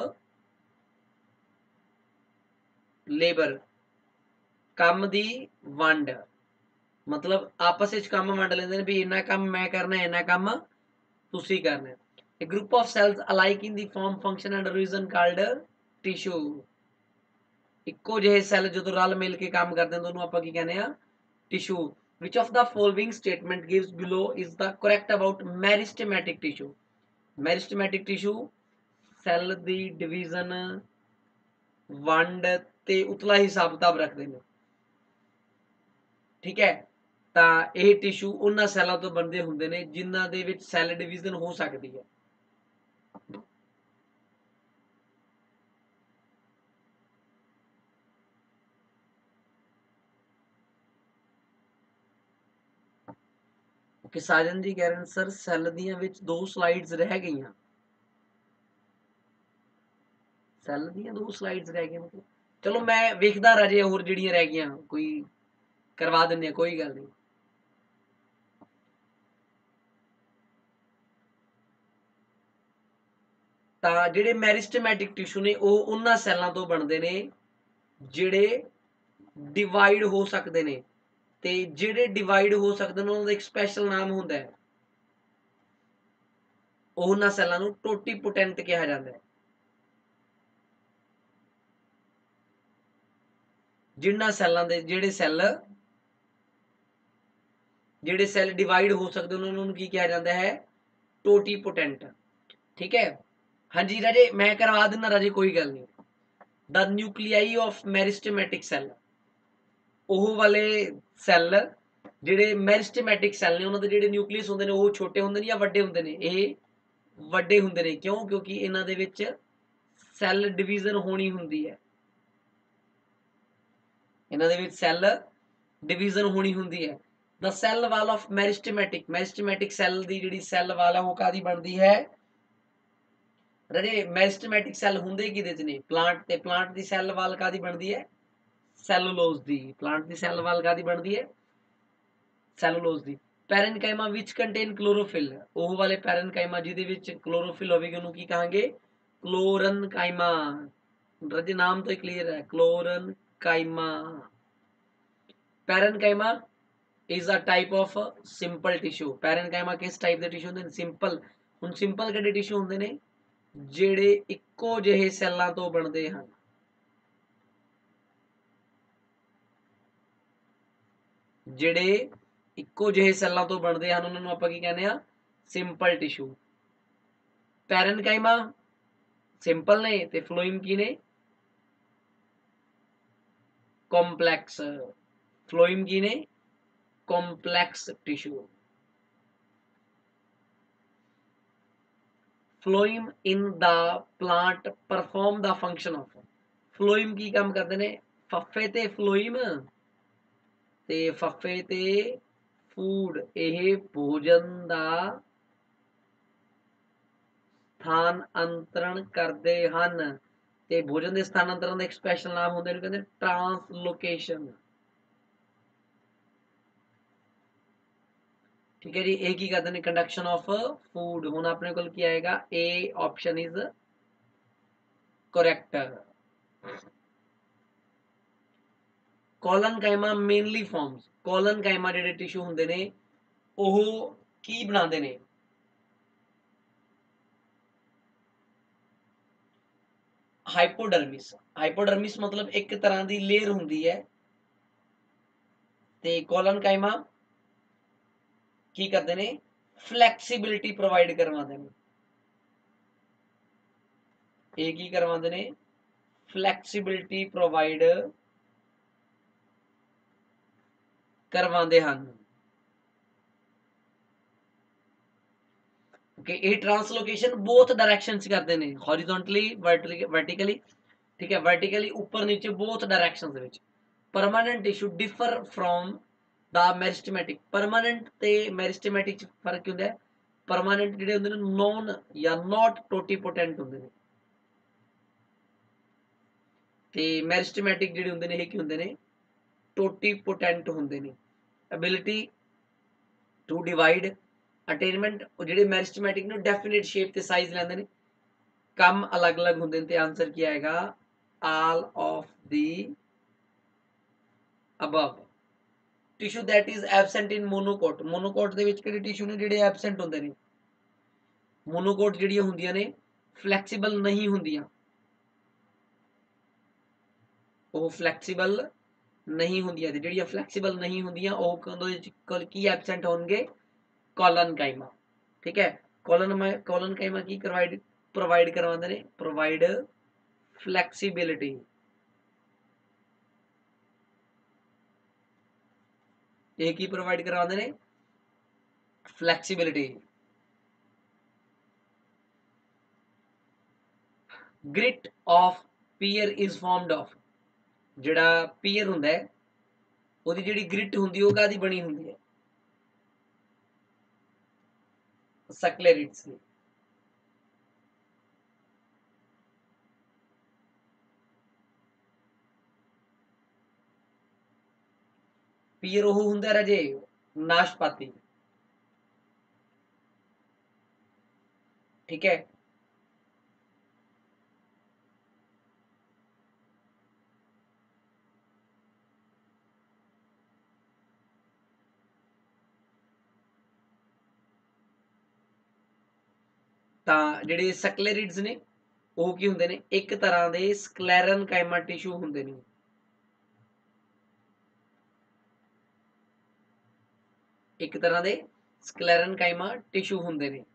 ਲੇਬਰ ਕੰਮ ਦੀ ਵੰਡ मतलब आपस ਵਿੱਚ ਕੰਮ ਵੰਡ ਲੈਂਦੇ ਨੇ ਵੀ ਇੰਨਾ ਕੰਮ ਮੈਂ ਕਰਨਾ ਇੰਨਾ ਕੰਮ ਤੁਸੀਂ ਕਰਨਾ a group of cells alike in the form function and reason called tissue ਇੱਕੋ ਜਿਹੇ ਸੈੱਲ ਜਦੋਂ ਰਲ ਮਿਲ ਕੇ ਕੰਮ ਕਰਦੇ ਨੇ ਉਹਨੂੰ ਆਪਾਂ ਕੀ ਕਹਿੰਦੇ ਆ tissue which of the following statement gives below is the correct about meristematic tissue meristematic tissue cell ਦੀ ਡਿਵੀਜ਼ਨ ਵੰਡ ਤੇ ਉਤਲਾ ਹਿਸਾਬ ਕਿਤਾਬ ਰੱਖਦੇ ਨੇ ਠੀਕ ਹੈ ਤਾਂ ਇਹ ਟਿਸ਼ੂ ਉਹਨਾਂ ਸੈੱਲਾਂ ਤੋਂ ਬਣਦੇ ਹੁੰਦੇ ਨੇ ਜਿਨ੍ਹਾਂ ਦੇ ਵਿੱਚ ਸੈੱਲ ਡਿਵੀਜ਼ਨ ਹੋ ਸਕਦੀ ਹੈ ਕਿ ਸਾਜਨ ਜੀ ਕਹਿ ਰਹੇ ਨੇ ਸਰ ਸੈੱਲ ਦੀਆਂ ਵਿੱਚ ਦੋ ਸਲਾਈਡਸ ਰਹਿ ਗਈਆਂ ਸੈੱਲ ਦੀਆਂ ਦੋ ਸਲਾਈਡਸ ਰਹਿ ਗਈਆਂ ਮਤਲਬ ਚਲੋ ਮੈਂ ਵੇਖਦਾ ਰਾਜੇ ਹੋਰ ਜਿਹੜੀਆਂ ਰਹਿ ਗਈਆਂ ਕੋਈ ਕਰਵਾ ਦਿੰਦੇ ਆ ਕੋਈ ਗੱਲ ਨਹੀਂ ਤਾਂ ਜਿਹੜੇ ਮੈਰਿਸਟੇਮੈਟਿਕ ਟਿਸ਼ੂ ਨੇ ਉਹ ਉਹਨਾਂ ਸੈੱਲਾਂ ਤੋਂ ਬਣਦੇ ਨੇ ਜਿਹੜੇ ਡਿਵਾਈਡ ਹੋ ਸਕਦੇ ਨੇ ਤੇ ਜਿਹੜੇ ਡਿਵਾਈਡ ਹੋ ਸਕਦੇ ਨੇ ਉਹਨਾਂ ਦਾ ਇੱਕ ਸਪੈਸ਼ਲ ਨਾਮ ਹੁੰਦਾ ਹੈ ਉਹਨਾਂ ਸੈੱਲਾਂ ਨੂੰ ਟੋਟੀਪੋਟੈਂਟ ਕਿਹਾ ਜਾਂਦਾ ਹੈ ਜਿਨ੍ਹਾਂ ਸੈੱਲਾਂ ਦੇ ਜਿਹੜੇ ਸੈੱਲ ਜਿਹੜੇ ਸੈੱਲ ਡਿਵਾਈਡ ਹੋ ਸਕਦੇ ਉਹਨਾਂ ਨੂੰ ਕੀ ਕਿਹਾ ਜਾਂਦਾ ਹੈ ਟੋਟੀਪੋਟੈਂਟ ਠੀਕ ਹੈ ਹਾਂਜੀ ਰਾਜੇ ਮੈਂ ਕਰਵਾ ਦਿੰਦਾ ਰਾਜੇ ਕੋਈ ਗੱਲ ਨਹੀਂ ਦ ਨਿਊਕਲੀਆਈ ਆਫ ਮੈਰਿਸਟੇਮੈਟਿਕ ਸੈੱਲ ਉਹ ਵਾਲੇ ਸੈੱਲ ਜਿਹੜੇ ਮੈਰਿਸਟੇਮੈਟਿਕ ਸੈੱਲ ਨੇ ਉਹਨਾਂ ਦੇ ਜਿਹੜੇ ਨਿਊਕਲੀਅਸ ਹੁੰਦੇ ਨੇ ਉਹ ਛੋਟੇ ਹੁੰਦੇ ਨੇ ਜਾਂ ਵੱਡੇ ਹੁੰਦੇ ਨੇ ਇਹ ਵੱਡੇ ਹੁੰਦੇ ਨੇ ਕਿਉਂ ਕਿਉਂਕਿ ਇਹਨਾਂ ਦੇ ਵਿੱਚ ਸੈੱਲ ਡਿਵੀਜ਼ਨ ਹੋਣੀ ਹੁੰਦੀ ਹੈ ਇਹਨਾਂ ਦੇ ਵਿੱਚ ਸੈੱਲ ਡਿਵੀਜ਼ਨ ਹੋਣੀ ਹੁੰਦੀ ਹੈ the cell wall of meristematic meristematic cell ਦੀ ਜਿਹੜੀ ਸੈੱਲ ਵਾਲ ਹੈ ਉਹ ਕਾਦੀ ਬਣਦੀ ਹੈ ਰਾਜੇ ਮੈਰਿਸਟੇਮੈਟਿਕ ਸੈੱਲ ਹੁੰਦੇ ਕਿਹਦੇ ਚ ਨੇ ਪਲਾਂਟ ਤੇ ਪਲਾਂਟ ਦੀ ਸੈੱਲ ਵਾਲ ਕਾਦੀ ਬਣਦੀ ਹੈ ਸੈਲੂਲੋਜ਼ ਦੀ ਪਲਾਂਟ ਦੀ ਸੈੱਲ ਵਾਲ ਕਾਦੀ ਬਣਦੀ ਹੈ ਸੈਲੂਲੋਜ਼ ਦੀ ਪੈਰੇਨਕਾਈਮਾ ਵਿੱਚ ਕੰਟੇਨ ਕਲੋਰੋਫਿਲ ਉਹ ਵਾਲੇ ਪੈਰੇਨਕਾਈਮਾ ਜਿਹਦੇ ਵਿੱਚ ਕਲੋਰੋਫਿਲ ਹੋਵੇਗੀ ਉਹਨੂੰ ਕੀ ਕਹਾਂਗੇ ਕਲੋਰਨਕਾਈਮਾ ਰਾਜੇ ਨਾਮ ਤੋਂ ਹੀ ਕਲੀਅਰ ਹੈ ਕਲੋਰਨਕਾਈਮਾ ਪੈਰੇਨਕਾਈਮਾ is a type of simple tissue ਪੈਰੇਨਕਾਈਮਾ ਕਿਸ ਟਾਈਪ ਦੇ ਟਿਸ਼ੂ ਹੁੰਦੇ ਨੇ ਸਿੰਪਲ ਹੁਣ ਸਿੰਪਲ ਕਿਹੜੇ ਟਿਸ਼ੂ ਹੁੰਦੇ ਨੇ ਜਿਹੜੇ ਇੱਕੋ ਜਿਹੇ ਸੈੱਲਾਂ ਤੋਂ ਬਣਦੇ ਹਨ ਜਿਹੜੇ ਇੱਕੋ ਜਿਹੇ ਸੈੱਲਾਂ ਤੋਂ ਬਣਦੇ ਹਨ ਉਹਨਾਂ ਨੂੰ ਆਪਾਂ ਕੀ ਕਹਿੰਦੇ ਆ ਸਿੰਪਲ ਟਿਸ਼ੂ ਪੈਰੇਨਕਾਈਮਾ ਸਿੰਪਲ ਨੇ ਤੇ ਫਲੋਇਮ ਕੀ ਨੇ ਕੰਪਲੈਕਸ ਫਲੋਇਮ ਕੀ ਨੇ complex tissue phloem in the plant perform the function of phloem ਕੀ ਕੰਮ ਕਰਦੇ ਨੇ ਫੱਫੇ ਤੇ phloem ਤੇ ਫੱਫੇ ਤੇ ਫੂਡ ਇਹ ਭੋਜਨ ਦਾ ਸਥਾਨ ਅੰਤਰਣ ਕਰਦੇ ਹਨ ਤੇ ਭੋਜਨ ਦੇ ਸਥਾਨਾਂਤਰਨ ਦਾ ਇੱਕ ਸਪੈਸ਼ਲ ਨਾਮ ਹੁੰਦਾ ਇਹਨੂੰ ਕਹਿੰਦੇ ਟ੍ਰਾਂਸਲੋਕੇਸ਼ਨ ठीक है जी ए की करते हैं कंडक्शन ऑफ फूड हुण अपने को क्या आएगा A option is correct collenchyma mainly forms collenchyma ਜਿਹੜੇ ਟਿਸ਼ੂ ਹੁੰਦੇ ਨੇ ਉਹ ਕੀ ਬਣਾਉਂਦੇ ਨੇ ਹਾਈਪੋਡਰਮਿਸ ਹਾਈਪੋਡਰਮਿਸ ਮਤਲਬ ਇੱਕ ਤਰ੍ਹਾਂ ਦੀ ਲੇਅਰ ਹੁੰਦੀ ਹੈ ਤੇ ਕੋਲਨਕਾइमा ਕੀ ਕਰਦੇ ਨੇ ਫਲੈਕਸੀਬਿਲਿਟੀ ਪ੍ਰੋਵਾਈਡ ਕਰਵਾਉਂਦੇ ਨੇ ਇਹ ਕੀ ਕਰਵਾਉਂਦੇ ਨੇ ਫਲੈਕਸੀਬਿਲਿਟੀ ਪ੍ਰੋਵਾਈਡ ਕਰਵਾਉਂਦੇ ਹਨ ਓਕੇ ਇਹ ਟ੍ਰਾਂਸਲੋਕੇਸ਼ਨ ਬੋਥ ਡਾਇਰੈਕਸ਼ਨ ਚ ਕਰਦੇ ਨੇ ਹੌਰੀਜ਼ੌਂਟਲੀ ਵਰਟੀਕਲੀ ਠੀਕ ਹੈ ਵਰਟੀਕਲੀ ਉੱਪਰ ਨੀਚੇ ਬੋਥ ਡਾਇਰੈਕਸ਼ਨਸ ਦੇ ਵਿੱਚ permanent tissue differ from the meristematic permanent ਤੇ ਮੈਰਿਸਟੇਮੈਟਿਕ ਚ ਫਰਕ ਕੀ ਹੁੰਦਾ ਹੈ ਪਰਮਾਨੈਂਟ ਜਿਹੜੇ ਹੁੰਦੇ ਨੇ ਨੋਨ ਜਾਂ ਨਾਟ ਟੋਟੀਪੋਟੈਂਟ ਹੁੰਦੇ ਨੇ ਤੇ ਮੈਰਿਸਟੇਮੈਟਿਕ ਜਿਹੜੇ ਹੁੰਦੇ ਨੇ ਇਹ ਕੀ ਹੁੰਦੇ ਨੇ ਟੋਟੀਪੋਟੈਂਟ ਹੁੰਦੇ ਨੇ ਐਬਿਲਿਟੀ ਟੂ ਡਿਵਾਈਡ ਅਟੇਨਮੈਂਟ ਜਿਹੜੇ ਮੈਰਿਸਟਮੈਟਿਕ ਨੇ ਡੈਫੀਨਿਟ ਸ਼ੇਪ ਤੇ ਸਾਈਜ਼ ਲੈਂਦੇ ਨੇ, ਕੰਮ ਅਲੱਗ-ਅਲੱਗ ਹੁੰਦੇ ਨੇ, ਤੇ ਆਨਸਰ ਕੀ ਆਏਗਾ all of the above. Tissue that is absent in monocote, monocote ਦੇ ਵਿੱਚ ਕਿਹੜੇ ਟਿਸ਼ੂ ਨੇ ਜਿਹੜੇ ਐਬਸੈਂਟ ਹੁੰਦੇ ਨੇ, ਮੋਨੋਕੋਟ ਜਿਹੜੀਆਂ ਹੁੰਦੀਆਂ ਨੇ ਫਲੈਕਸੀਬਲ ਨਹੀਂ ਹੁੰਦੀਆਂ, ਉਹ ਫਲੈਕਸੀਬਲ ਨਹੀਂ ਹੁੰਦੀਆਂ, ਤੇ ਜਿਹੜੀਆਂ ਫਲੈਕਸੀਬਲ ਨਹੀਂ ਹੁੰਦੀਆਂ ਉਹ ਕੀ ਐਬਸੈਂਟ ਹੋਣਗੇ, ਕੋਲਨਕਾਈਮਾ। ਠੀਕ ਹੈ, ਕੋਲਨ ਕੋਲਨਕਾਈਮਾ ਕੀ ਪ੍ਰੋਵਾਈਡ ਪ੍ਰੋਵਾਈਡ ਕਰਵਾਉਂਦੇ ਨੇ, ਪ੍ਰੋਵਾਈਡ ਫਲੈਕਸੀਬਿਲਿਟੀ। ਇਹ ਕੀ ਪ੍ਰੋਵਾਈਡ ਕਰਵਾਉਂਦੇ ਨੇ, flexibility. Grit of pear is formed of, ਜਿਹੜਾ ਪੀਅਰ ਹੁੰਦਾ ਹੈ ਉਹਦੀ ਜਿਹੜੀ ਗ੍ਰਿਟ ਹੁੰਦੀ ਉਹ ਕਾਹਦੀ ਬਣੀ ਹੁੰਦੀ ਹੈ, ਸਕਲੇਰਿਡਸ ਦੀ। ਪੀਅਰ ਉਹ ਹੁੰਦਾ ਰਾਜੇ ਨਾਸ਼ਪਾਤੀ। ਠੀਕ ਹੈ, ਤਾਂ ਜਿਹੜੇ ਸਕਲੇਰਿਡਸ ਨੇ ਉਹ ਕੀ ਹੁੰਦੇ ਨੇ, ਇੱਕ ਤਰ੍ਹਾਂ ਦੇ ਸਕਲੈਰਨਕਾਈਮਾ ਟਿਸ਼ੂ ਹੁੰਦੇ ਨੇ, ਇੱਕ ਤਰ੍ਹਾਂ ਦੇ ਸਕਲੈਰਨਕਾਈਮਾ ਟਿਸ਼ੂ ਹੁੰਦੇ ਨੇ।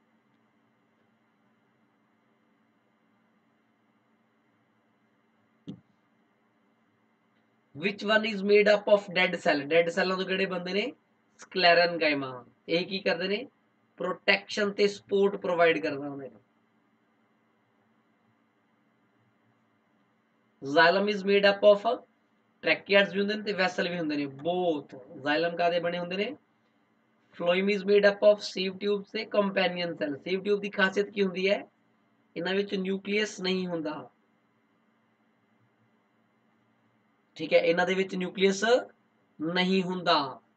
Which one is made up of dead cell, dead ਸੈੱਲਾਂ ਤੋਂ ਕਿਹੜੇ ਬੰਦੇ ਨੇ, ਸਕਲੈਰਨਕਾਈਮਾ। ਇਹ ਕੀ ਕਰਦੇ ਨੇ, ਪ੍ਰੋਟੈਕਸ਼ਨ ਤੇ ਸਪੋਰਟ ਪ੍ਰੋਵਾਈਡ ਕਰਦਾ ਹੁੰਦੇ ਨੇ। Xylem is made up of tracheids ਵੀ ਹੁੰਦੇ ਨੇ ਤੇ ਵੈਸਲ ਵੀ ਹੁੰਦੇ ਨੇ, ਬੋਥ। ਜ਼ਾਇਲਮ ਕਾਦੇ ਬਣੇ ਹੁੰਦੇ ਨੇ, phloem is made up of sieve tubes ਤੇ ਕੰਪੈਨੀਅਨ ਸੈੱਲ। ਸੀਵ ਟਿਊਬ ਦੀ ਖਾਸੀਅਤ ਕੀ ਹੁੰਦੀ ਹੈ, ਇਹਨਾਂ ਵਿੱਚ ਨਿਊਕਲੀਅਸ ਨਹੀਂ ਹੁੰਦਾ। ਠੀਕ ਹੈ, ਇਹਨਾਂ ਦੇ ਵਿੱਚ ਨਿਊਕਲੀਅਸ ਨਹੀਂ ਹੁੰਦਾ।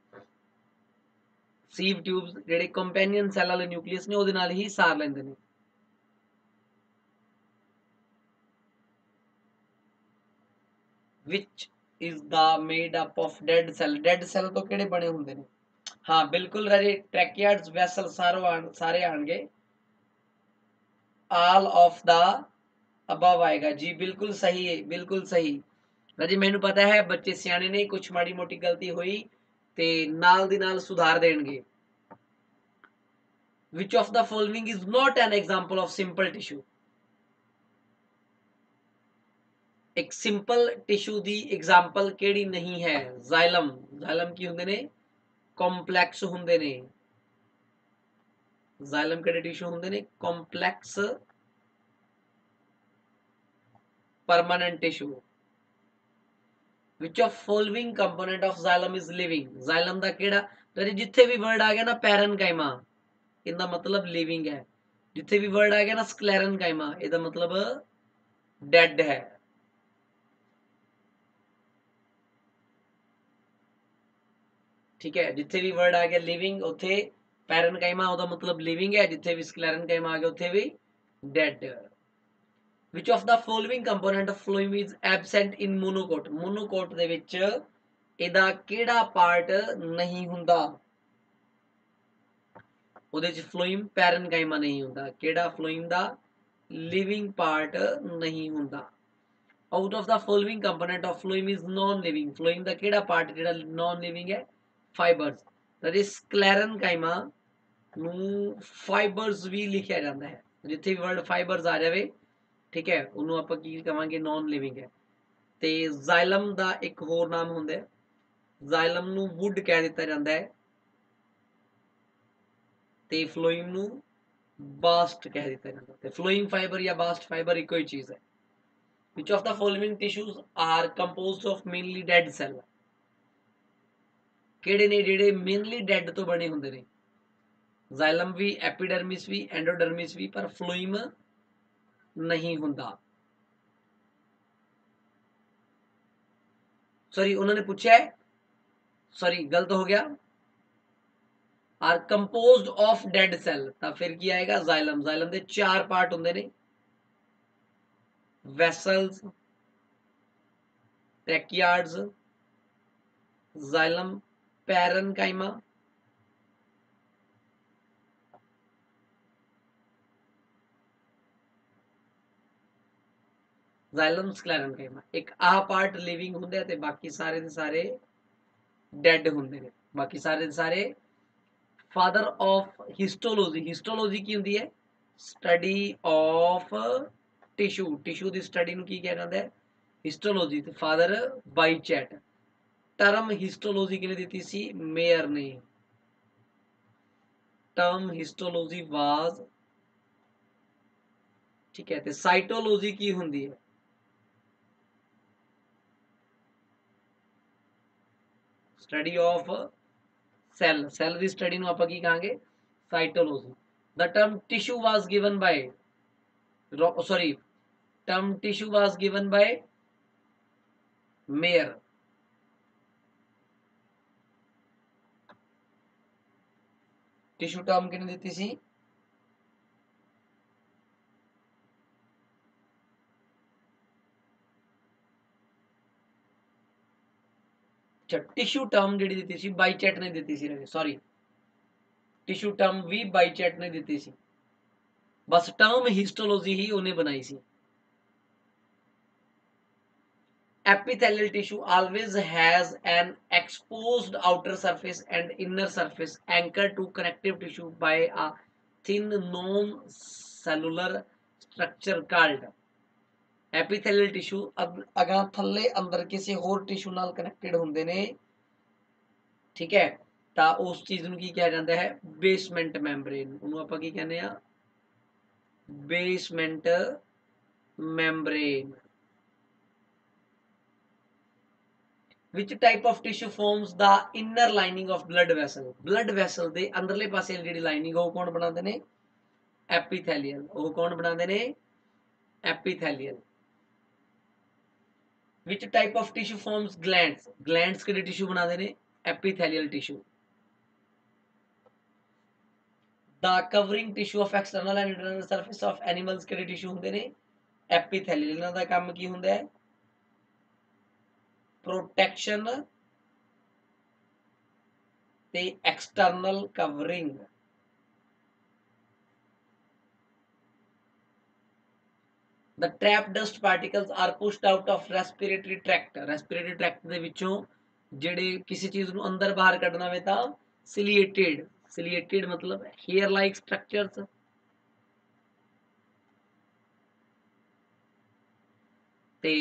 ਸੀਵ ਟਿਊਬਸ ਜਿਹੜੇ ਕੰਪੈਨੀਅਨ ਸੈੱਲ ਵਾਲੇ ਨਿਊਕਲੀਅਸ ਨੇ ਉਹਦੇ ਨਾਲ ਹੀ ਸਾਰ ਲੈਂਦੇ ਨੇ। Which is the made up of dead cell, dead cell ਤੋਂ ਕਿਹੜੇ ਬਣੇ ਹੁੰਦੇ ਨੇ, ਹਾਂ ਬਿਲਕੁਲ ਰਾਜੇ, ਟ੍ਰੈਕੀਆਰਡਸ ਵੈਸਲ ਸਾਰੋ ਆਣ ਸਾਰੇ ਆਣਗੇ, ਆਲ ਆਫ ਦਾ ਅਬਵ ਆਏਗਾ ਜੀ, ਬਿਲਕੁਲ ਸਹੀ ਹੈ, ਬਿਲਕੁਲ ਸਹੀ। ਰਾਜੇ ਮੈਨੂੰ ਪਤਾ ਹੈ ਬੱਚੇ ਸਿਆਣੇ ਨੇ, ਕੁਛ ਮਾੜੀ ਮੋਟੀ ਗਲਤੀ ਹੋਈ ਤੇ ਨਾਲ ਦੀ ਨਾਲ ਸੁਧਾਰ ਦੇਣਗੇ। Which of the following is not an example of simple tissue? ਇੱਕ ਸਿੰਪਲ ਟਿਸ਼ੂ ਦੀ ਐਗਜ਼ਾਮਪਲ ਕਿਹੜੀ ਨਹੀਂ ਹੈ, ਜ਼ਾਇਲਮ। ਜ਼ਾਇਲਮ ਕੀ ਹੁੰਦੇ ਨੇ, ਕੰਪਲੈਕਸ ਹੁੰਦੇ ਨੇ। ਜ਼ਾਇਲਮ ਕਿਹੜੇ ਟਿਸ਼ੂ ਹੁੰਦੇ ਨੇ, complex permanent tissue. Which of following component of xylem is living? Xylem ਦਾ ਕਿਹੜਾ, ਜਿੱਥੇ ਵੀ ਵਰਡ ਆ ਗਿਆ ਨਾ ਪੈਰਨਕਾਈਮਾ, ਇਹਦਾ ਮਤਲਬ ਲਿਵਿੰਗ ਹੈ। ਜਿੱਥੇ ਵੀ ਵਰਡ ਆ ਗਿਆ ਨਾ ਸਕਲੈਰਨਕਾਈਮਾ, ਇਹਦਾ ਮਤਲਬ ਡੈਡ ਹੈ। ਠੀਕ ਹੈ, ਜਿੱਥੇ ਵੀ ਵਰਡ ਆ ਗਿਆ ਲਿਵਿੰਗ ਉੱਥੇ ਪੈਰਨਕਾਈਮਾ ਉਹਦਾ ਮਤਲਬ ਲਿਵਿੰਗ ਹੈ, ਜਿੱਥੇ ਵੀ ਸਕਲੈਰਨਕਾਈਮਾ ਆ ਗਿਆ ਉੱਥੇ ਵੀ dead. Which of the following component of phloem is absent in monocote? monocote ਦੇ ਵਿੱਚ ਇਹਦਾ ਕਿਹੜਾ ਪਾਰਟ ਨਹੀਂ ਹੁੰਦਾ, ਉਹਦੇ ਚ ਫਲੋਇਮ ਪੈਰਨਕਾਈਮਾ ਨਹੀਂ ਹੁੰਦਾ, ਕਿਹੜਾ ਫਲੋਇਮ ਦਾ ਲਿਵਿੰਗ ਪਾਰਟ ਨਹੀਂ ਹੁੰਦਾ। Out of the following component of phloem is non living, phloem ਦਾ ਕਿਹੜਾ ਪਾਰਟ ਜਿਹੜਾ ਨॉन ਲਿਵਿੰਗ ਹੈ, ਫਾਈਬਰਸ। that is ਸਕਲੈਰਨਕਾਈਮਾ ਨੂੰ ਫਾਈਬਰਸ ਵੀ ਲਿਖਿਆ ਜਾਂਦਾ ਹੈ, ਜਿੱਥੇ ਵੀ ਵਰਡ ਫਾਈਬਰਸ ਆ ਜਾਵੇ ਠੀਕ ਹੈ ਉਹਨੂੰ ਆਪਾਂ ਕੀ ਕਹਾਂਗੇ, ਨॉन ਲਿਵਿੰਗ ਹੈ। ਤੇ ਜ਼ਾਇਲਮ ਦਾ ਇੱਕ ਹੋਰ ਨਾਮ ਹੁੰਦਾ ਹੈ, ਜ਼ਾਇਲਮ ਨੂੰ ਵੁੱਡ ਕਹਿ ਦਿੱਤਾ ਜਾਂਦਾ ਹੈ ਤੇ ਫਲੋਇਮ ਨੂੰ ਬਾਸਟ ਕਹਿ ਦਿੱਤਾ ਜਾਂਦਾ, ਤੇ ਫਲੋਇਮ ਫਾਈਬਰ ਜਾਂ ਬਾਸਟ ਫਾਈਬਰ ਇੱਕੋ ਹੀ ਚੀਜ਼ ਹੈ। Which of the following tissues are composed of mainly dead cell? ਕਿਹੜੇ ਨੇ ਜਿਹੜੇ ਮੇਨਲੀ ਡੈਡ ਤੋਂ ਬਣੇ ਹੁੰਦੇ ਨੇ, ਜ਼ਾਇਲਮ ਵੀ, ਐਪੀਡਰਮਿਸ ਵੀ, ਐਂਡੋਡਰਮਿਸ ਵੀ, ਪਰ ਫਲੋਇਮ ਨਹੀਂ ਹੁੰਦਾ। ਸੌਰੀ ਉਹਨਾਂ ਨੇ ਪੁੱਛਿਆ ਹੈ, ਸੌਰੀ ਗਲਤ ਹੋ ਗਿਆ, are composed of dead cell, तो फिर की आएगा जाइलम। जाइलम के चार पार्ट होंगे ने, vessels, tracheids, xylem parenchyma, xylem sclerenchyma. एक आ पार्ट लिविंग होंगे ते बाकी सारे दे सारे डेड होंगे ने, बाकी सारे दे सारे। फादर ऑफ हिस्टोलॉजी, हिस्टोलॉजी की होंगी है स्टडी ऑफ टिशू, टिशू की स्टडी नूं की कहा जाता है हिस्टोलॉजी। ते फादर बाइचैट। टर्म हिस्टोलॉजी किने दी सी, मेयर ने। टर्म हिस्टोलॉजी वाज, ठीक है। ते साइटोलॉजी की होंगी है, स्टडी ऑफ सैल, सैल की स्टडी नूं आपां की कहांगे, cytology. The term tissue was given by, sorry, term tissue was given by Mayer. Tissue term किने दी सी, टिश्यू टर्म जी दी सी बाइचैट ने दी सी, सॉरी टिश्यू टर्म भी बाइचैट ने दी सी, बस टर्म हिस्टोलॉजी ही उन्हें बनाई सी। epithelial tissue always has an exposed outer surface and inner surface anchored to connective tissue by a thin non-cellular structure called epithelial tissue। अगर थल्ले अंदर किसी होर टिश्यू नाल कनेक्टेड होंदे ने, ठीक है, तो उस चीज नूं की कहा जाता है, बेसमेंट मैंबरेन। उन्होंने आपां की कहने आ, basement membrane. Which type of tissue forms the inner lining of blood vessel? Blood vessel दे अंदरले पासे जिहड़ी लाइनिंग है, वो कौन बनाते ने, एपीथेलियल। वो कौन बनाते ने, epithelial. Which type of tissue forms glands? Glands किहड़े टिश्यू बनाते ने, epithelial tissue. The covering tissue of external and internal surface of animals किहड़े टिश्यू हुंदे ने, एपीथेलियल। इन्हां दा काम की हुंदा है, प्रोटेक्शन ते external covering. The trapped dust particles are pushed out of respiratory tract। respiratory tract ਦੇ ਵਿੱਚੋਂ ਜਿਹੜੇ ਕਿਸੇ ਚੀਜ਼ ਨੂੰ ਅੰਦਰ ਬਾਹਰ ਕੱਢਣਾ ਹੋਵੇ ਤਾਂ ciliated, ciliated मतलब hair like structures, ਤੇ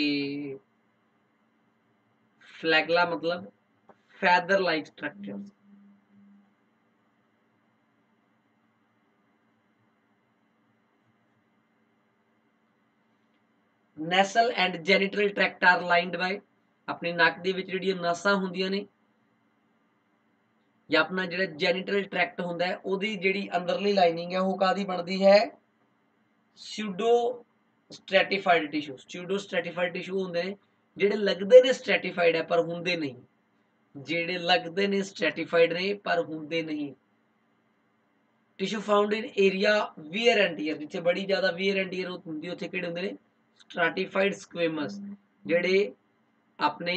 flagella मतलब feather like structures। nasal and genital tract are lined by, अपनी नक ਦੇ ਵਿੱਚ ਜਿਹੜੀਆਂ ਨਸਾਂ ਹੁੰਦੀਆਂ ਨੇ, ਜਾਂ ਆਪਣਾ ਜਿਹੜਾ ਜੈਨੀਟਲ ਟਰੈਕਟ ਹੁੰਦਾ ਹੈ, ਉਹਦੀ ਜਿਹੜੀ ਅੰਦਰਲੀ ਲਾਈਨਿੰਗ ਹੈ ਉਹ ਕਾਦੀ ਬਣਦੀ ਹੈ, ਸਿਊਡੋ ਸਟ੍ਰੈਟੀਫਾਈਡ ਟਿਸ਼ੂ। ਸਿਊਡੋ ਸਟ੍ਰੈਟੀਫਾਈਡ ਟਿਸ਼ੂ ਹੁੰਦੇ ਨੇ ਜਿਹੜੇ ਲੱਗਦੇ ਨੇ ਸਟ੍ਰੈਟੀਫਾਈਡ ਹੈ ਪਰ ਹੁੰਦੇ ਨਹੀਂ, ਜਿਹੜੇ ਲੱਗਦੇ ਨੇ ਸਟ੍ਰੈਟੀਫਾਈਡ ਨੇ ਪਰ ਹੁੰਦੇ ਨਹੀਂ। Tissue found in area wear and tear, ਜਿੱਥੇ ਬੜੀ ਜ਼ਿਆਦਾ ਵੀਅਰ ਐਂਡ ਟੀਅਰ ਹੁੰਦੀ ਉੱਥੇ ਕਿਹੜੇ ਹੁੰਦੇ ਨੇ, ਸਟ੍ਰੈਟੀਫਾਈਡ ਸਕੁਏਮਸ, ਜਿਹੜੇ ਆਪਣੇ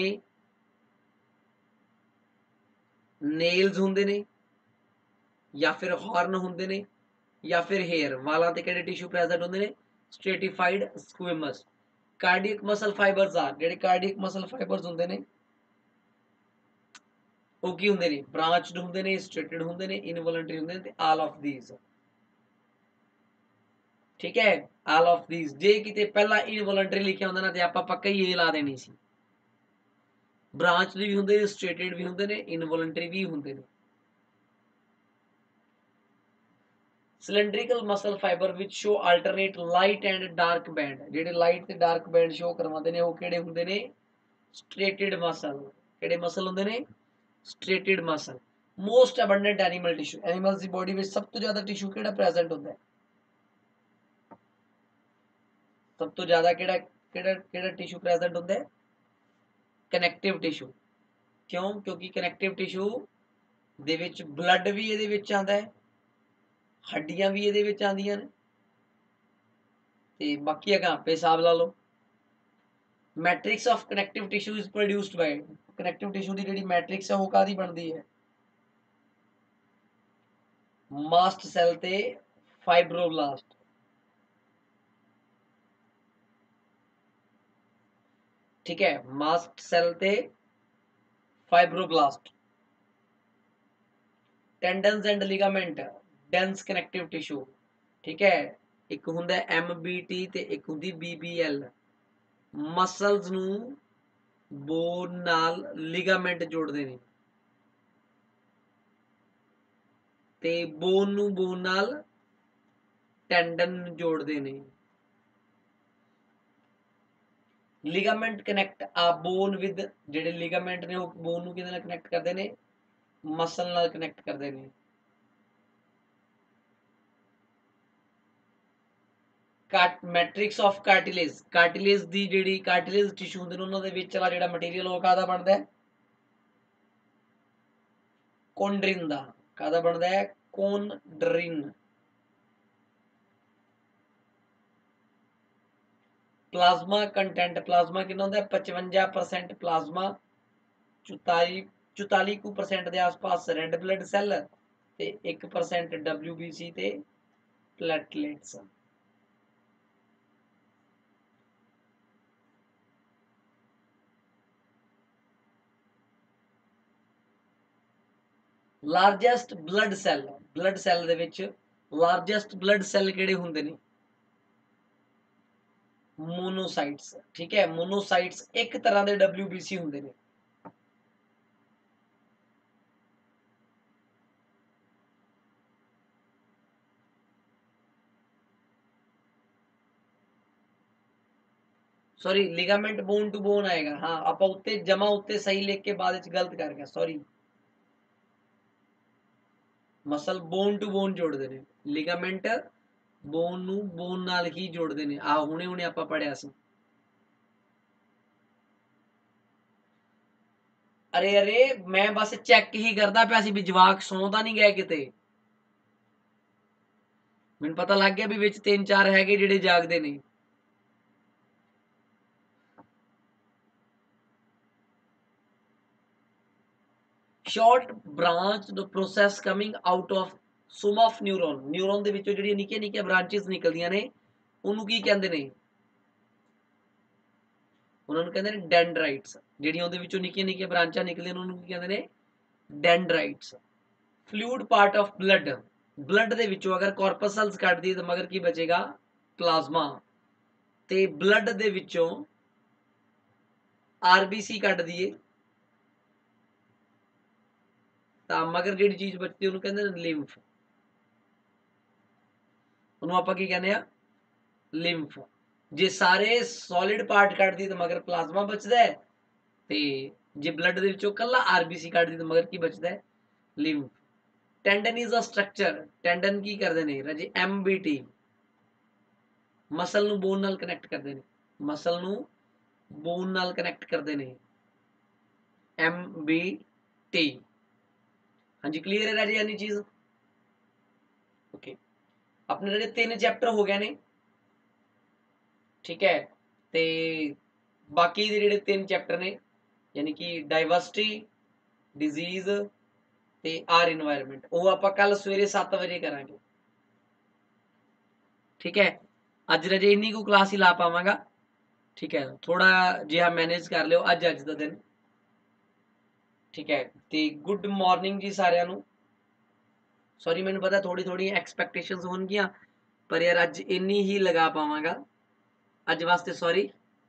ਨੇਲਸ ਹੁੰਦੇ ਨੇ, ਜਾਂ ਫਿਰ ਹਾਰਨ ਹੁੰਦੇ ਨੇ, ਜਾਂ ਫਿਰ ਹੇਅਰ, ਵਾਲਾਂ ਤੇ ਕਿਹੜੇ ਟਿਸ਼ੂ ਪ੍ਰੈਜ਼ੈਂਟ ਹੁੰਦੇ ਨੇ, stratified squamous. Cardiac muscle fibres ਆ, ਜਿਹੜੇ ਕਾਰਡੀਅਕ ਮਸਲ ਫਾਈਬਰਸ ਹੁੰਦੇ ਨੇ ਉਹ ਕੀ ਹੁੰਦੇ ਨੇ, ਬ੍ਰਾਂਚਡ ਹੁੰਦੇ ਨੇ, ਸਟ੍ਰੇਟਡ ਹੁੰਦੇ ਨੇ, ਇਨਵੋਲੰਟਰੀ ਹੁੰਦੇ ਨੇ, ਤੇ ਆਲ ਆਫ ਥੀਸ। ਠੀਕ ਹੈ, ਆਲ ਆਫ ਥੀਸ। ਜੇ ਕਿਤੇ ਪਹਿਲਾਂ ਇਨਵੋਲੰਟਰੀ ਲਿਖਿਆ ਹੁੰਦਾ ਨਾ ਤੇ ਆਪਾਂ ਪੱਕਾ ਹੀ ਇਹ ਲਾ ਦੇਣੀ ਸੀ। ਬ੍ਰਾਂਚਡ ਵੀ ਹੁੰਦੇ ਨੇ, ਸਟ੍ਰੇਟਡ ਵੀ ਹੁੰਦੇ ਨੇ, ਇਨਵੋਲੰਟਰੀ ਵੀ ਹੁੰਦੇ ਨੇ। cylindrical muscle fiber which show alternate light and dark band, ਜਿਹੜੇ ਲਾਈਟ ਤੇ ਡਾਰਕ ਬੈਂਡ ਸ਼ੋ ਕਰਵਾਉਂਦੇ ਨੇ ਉਹ ਕਿਹੜੇ ਹੁੰਦੇ ਨੇ, ਸਟ੍ਰੇਟਡ ਮਸਲ। ਕਿਹੜੇ ਮਸਲ ਹੁੰਦੇ ਨੇ, striated muscle. Most abundant animal tissue, animals ਦੀ ਬੋਡੀ ਵਿੱਚ ਸਭ ਤੋਂ ਜ਼ਿਆਦਾ ਟਿਸ਼ੂ ਕਿਹੜਾ ਪ੍ਰੈਜ਼ੈਂਟ ਹੁੰਦਾ ਹੈ, ਸਭ ਤੋਂ ਜ਼ਿਆਦਾ ਕਿਹੜਾ ਕਿਹੜਾ ਕਿਹੜਾ ਟਿਸ਼ੂ ਪ੍ਰੈਜ਼ੈਂਟ ਹੁੰਦਾ ਹੈ, ਕਨੈਕਟਿਵ ਟਿਸ਼ੂ। ਕਿਉਂ, ਕਿਉਂਕਿ ਕਨੈਕਟਿਵ ਟਿਸ਼ੂ ਦੇ ਵਿੱਚ ਬਲੱਡ ਵੀ ਇਹਦੇ ਵਿੱਚ ਆਉਂਦਾ ਹੈ, ਹੱਡੀਆਂ ਵੀ ਇਹਦੇ ਵਿੱਚ ਆਉਂਦੀਆਂ ਨੇ, ਤੇ ਬਾਕੀ ਅਗਾਂ ਆਪੇ ਹਿਸਾਬ ਲਾ ਲਓ। Matrix of connective tissue is produced by, connective tissue ਦੀ ਜਿਹੜੀ ਮੈਟ੍ਰਿਕਸ ਹੈ ਉਹ ਕਾਹਦੀ ਬਣਦੀ ਹੈ? ਮਾਸਟ ਸੈਲ ਤੇ ਫਾਈਬਰੋਬਲਾਸਟ। ठीक है, मास्ट सेल ते fibroblast. Tendons and ligament dense connective tissue, ठीक है, एक हुंदा एम बी टी ते एक हुंदी बी बी एल। मसल्स नू बोन नाल लिगामेंट जोड़दे ने ते बोन नू बोन नाल टेंडन जोड़दे ने। लिगामेंट कनेक्ट आ बोन विद, जेडे लिगामेंट ने वो बोन नू किहदे नाल कनेक्ट करदे ने? मसल नाल कनेक्ट करदे ने। मैट्रिक्स ऑफ कार्टिलेज, कार्टिलेज दी जेडी कार्टिलेज टिश्यू हुंदे ने उन्हां दे विच वाला जेड़ा मटीरियल वो कादा बनदा है? कोंड्रिन दा। कादा बनदा है? कोंड्रिन। प्लाज्मा कंटेंट, प्लाज्मा कितना होंदा है? पचवंजा परसेंट प्लाज्मा, चौताली चौताली कु परसेंट के आसपास रेड ब्लड सैल ते एक परसेंट डब्ल्यू बी सी ते platelets. Largest blood cell, blood cell दे विच लार्जेस्ट ब्लड सैल किहड़े हुंदे ने? मोनोसाइट्स, ठीक है, मोनोसाइट्स एक तरह के डब्ल्यू बी सी हुंदे ने। Sorry, ligament bone to bone आएगा, हाँ आप उत्ते जमा उत्ते सही लिख के बाद गलत कर गया, sorry. Muscle bone to bone जोड़ते हैं, लिगामेंट बोन नू बोन नाल ही जोड़ते हैं। आ हुणे हुणे आपां पढ़िया सी। अरे अरे मैं बस चेक ही करता पिया सी भी जवाक सौ तां नहीं गए किते। मैनूं पता लग गया भी विच तीन चार हैगे जिहड़े जागदे ने। Short branch the process coming out of some of neuron, neuron दे विचों जिहड़ियां निक्कियां निक्कियां ब्रांचेस निकलदियां ने उहनूं की कहंदे ने? उन्हां नूं कहंदे ने डेंड्राइट्स। जिहड़ियां उहदे विचों निक्कियां निक्कियां ब्रांचां निकलदियां उहनूं की कहंदे ने? Dendrites. Fluid part of blood, blood दे विचों अगर कॉर्पस सेल्स कट दी तो मगर की बचेगा? प्लाज्मा। ते ब्लड दे विचों आरबीसी कट दिए तो मगर जिहड़ी चीज बचती उहनूं कहंदे ने लिम्फ। उहनूं आपां की कहंदे आ? लिम्फ। जे सारे सॉलिड पार्ट कट दी तो मगर प्लाज्मा बचदा है, ते जे ब्लड दे विचों कल्ला आरबीसी कट दी तो मगर की बचदा है? Lymph. Tendon is a structure, tendon की करदे ने राजे? एमबीटी, मसल नूं बोन नाल कनेक्ट करदे ने, मसल नूं बोन नाल कनेक्ट करदे ने, एम बी टी। हाँ जी, क्लीयर है राजे यानी चीज? ओके, अपने राजे तीन चैप्टर हो गए ने, ठीक है, ते बाकी दे जिहड़े तीन चैप्टर ने यानी कि डाइवर्सिटी, डिजीज ते आर इन्वायरमेंट वो आपां कल सवेरे सत्त बजे करांगे, ठीक है। अज राजे इन्नी को क्लास ही ला पावांगा, ठीक है, थोड़ा जिहा मैनेज कर लियो अज अज दा दिन, ठीक है। ते गुड मॉर्निंग जी सारिਆਂ ਨੂੰ। सॉरी मैनूं पता थोड़ी थोड़ी एक्सपैक्टेशंस होणगियां पर यार अज इन्नी ही लगा पावांगा, अज वास्ते सॉरी।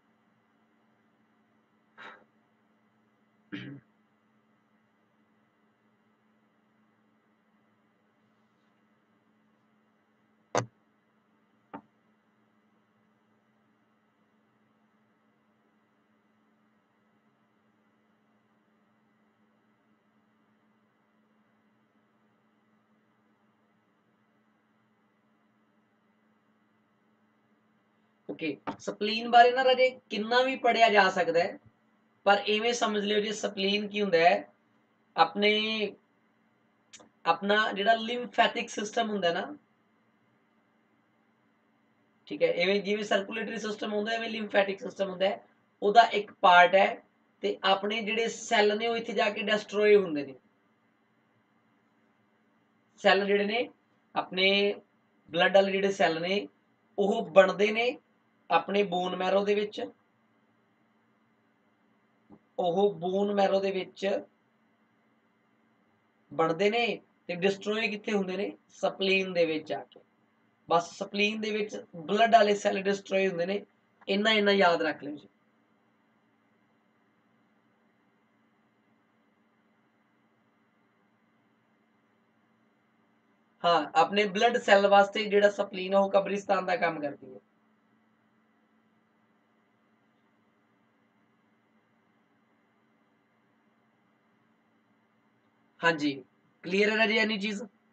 ओके, स्पलीन बारे ना राजे किन्ना भी पढ़िया जा सकता है पर इवें समझ लियो जी स्पलीन की हुंदा है अपने अपना जिहड़ा लिम्फैटिक सिस्टम हुंदा ना, ठीक है, इवें जिवें सर्कुलेटरी सिस्टम होंदा है, इवें लिम्फैटिक सिस्टम होंदा है, ਉਹਦਾ एक पार्ट है, ते अपने जिहड़े सैल ने वो इत्थे जाके डिस्ट्रॉय हुंदे ने। सैल जिहड़े ने अपने ब्लड वाले जिहड़े सैल ने ਉਹ ਬਣਦੇ ਨੇ ਆਪਣੇ ਬੋਨ ਮੈਰੋ ਦੇ ਵਿੱਚ, ਉਹ ਬੋਨ ਮੈਰੋ ਦੇ ਵਿੱਚ ਬਣਦੇ ਨੇ ਤੇ ਡਿਸਟਰੋਏ ਕਿੱਥੇ ਹੁੰਦੇ ਨੇ, ਸਪਲੀਨ ਦੇ ਵਿੱਚ ਜਾ ਕੇ। ਬਸ ਸਪਲੀਨ ਦੇ ਵਿੱਚ ਬਲੱਡ ਵਾਲੇ ਸੈੱਲ ਡਿਸਟਰੋਏ ਹੁੰਦੇ ਨੇ, ਇੰਨਾ ਇੰਨਾ ਯਾਦ ਰੱਖ ਲਿਓ ਜੀ। हाँ, अपने ब्लड सैल वास्ते जिहड़ा सप्लीन है वो कब्रिस्तान का काम करती है। हाँ जी, क्लीयर है ना जी एनी चीज।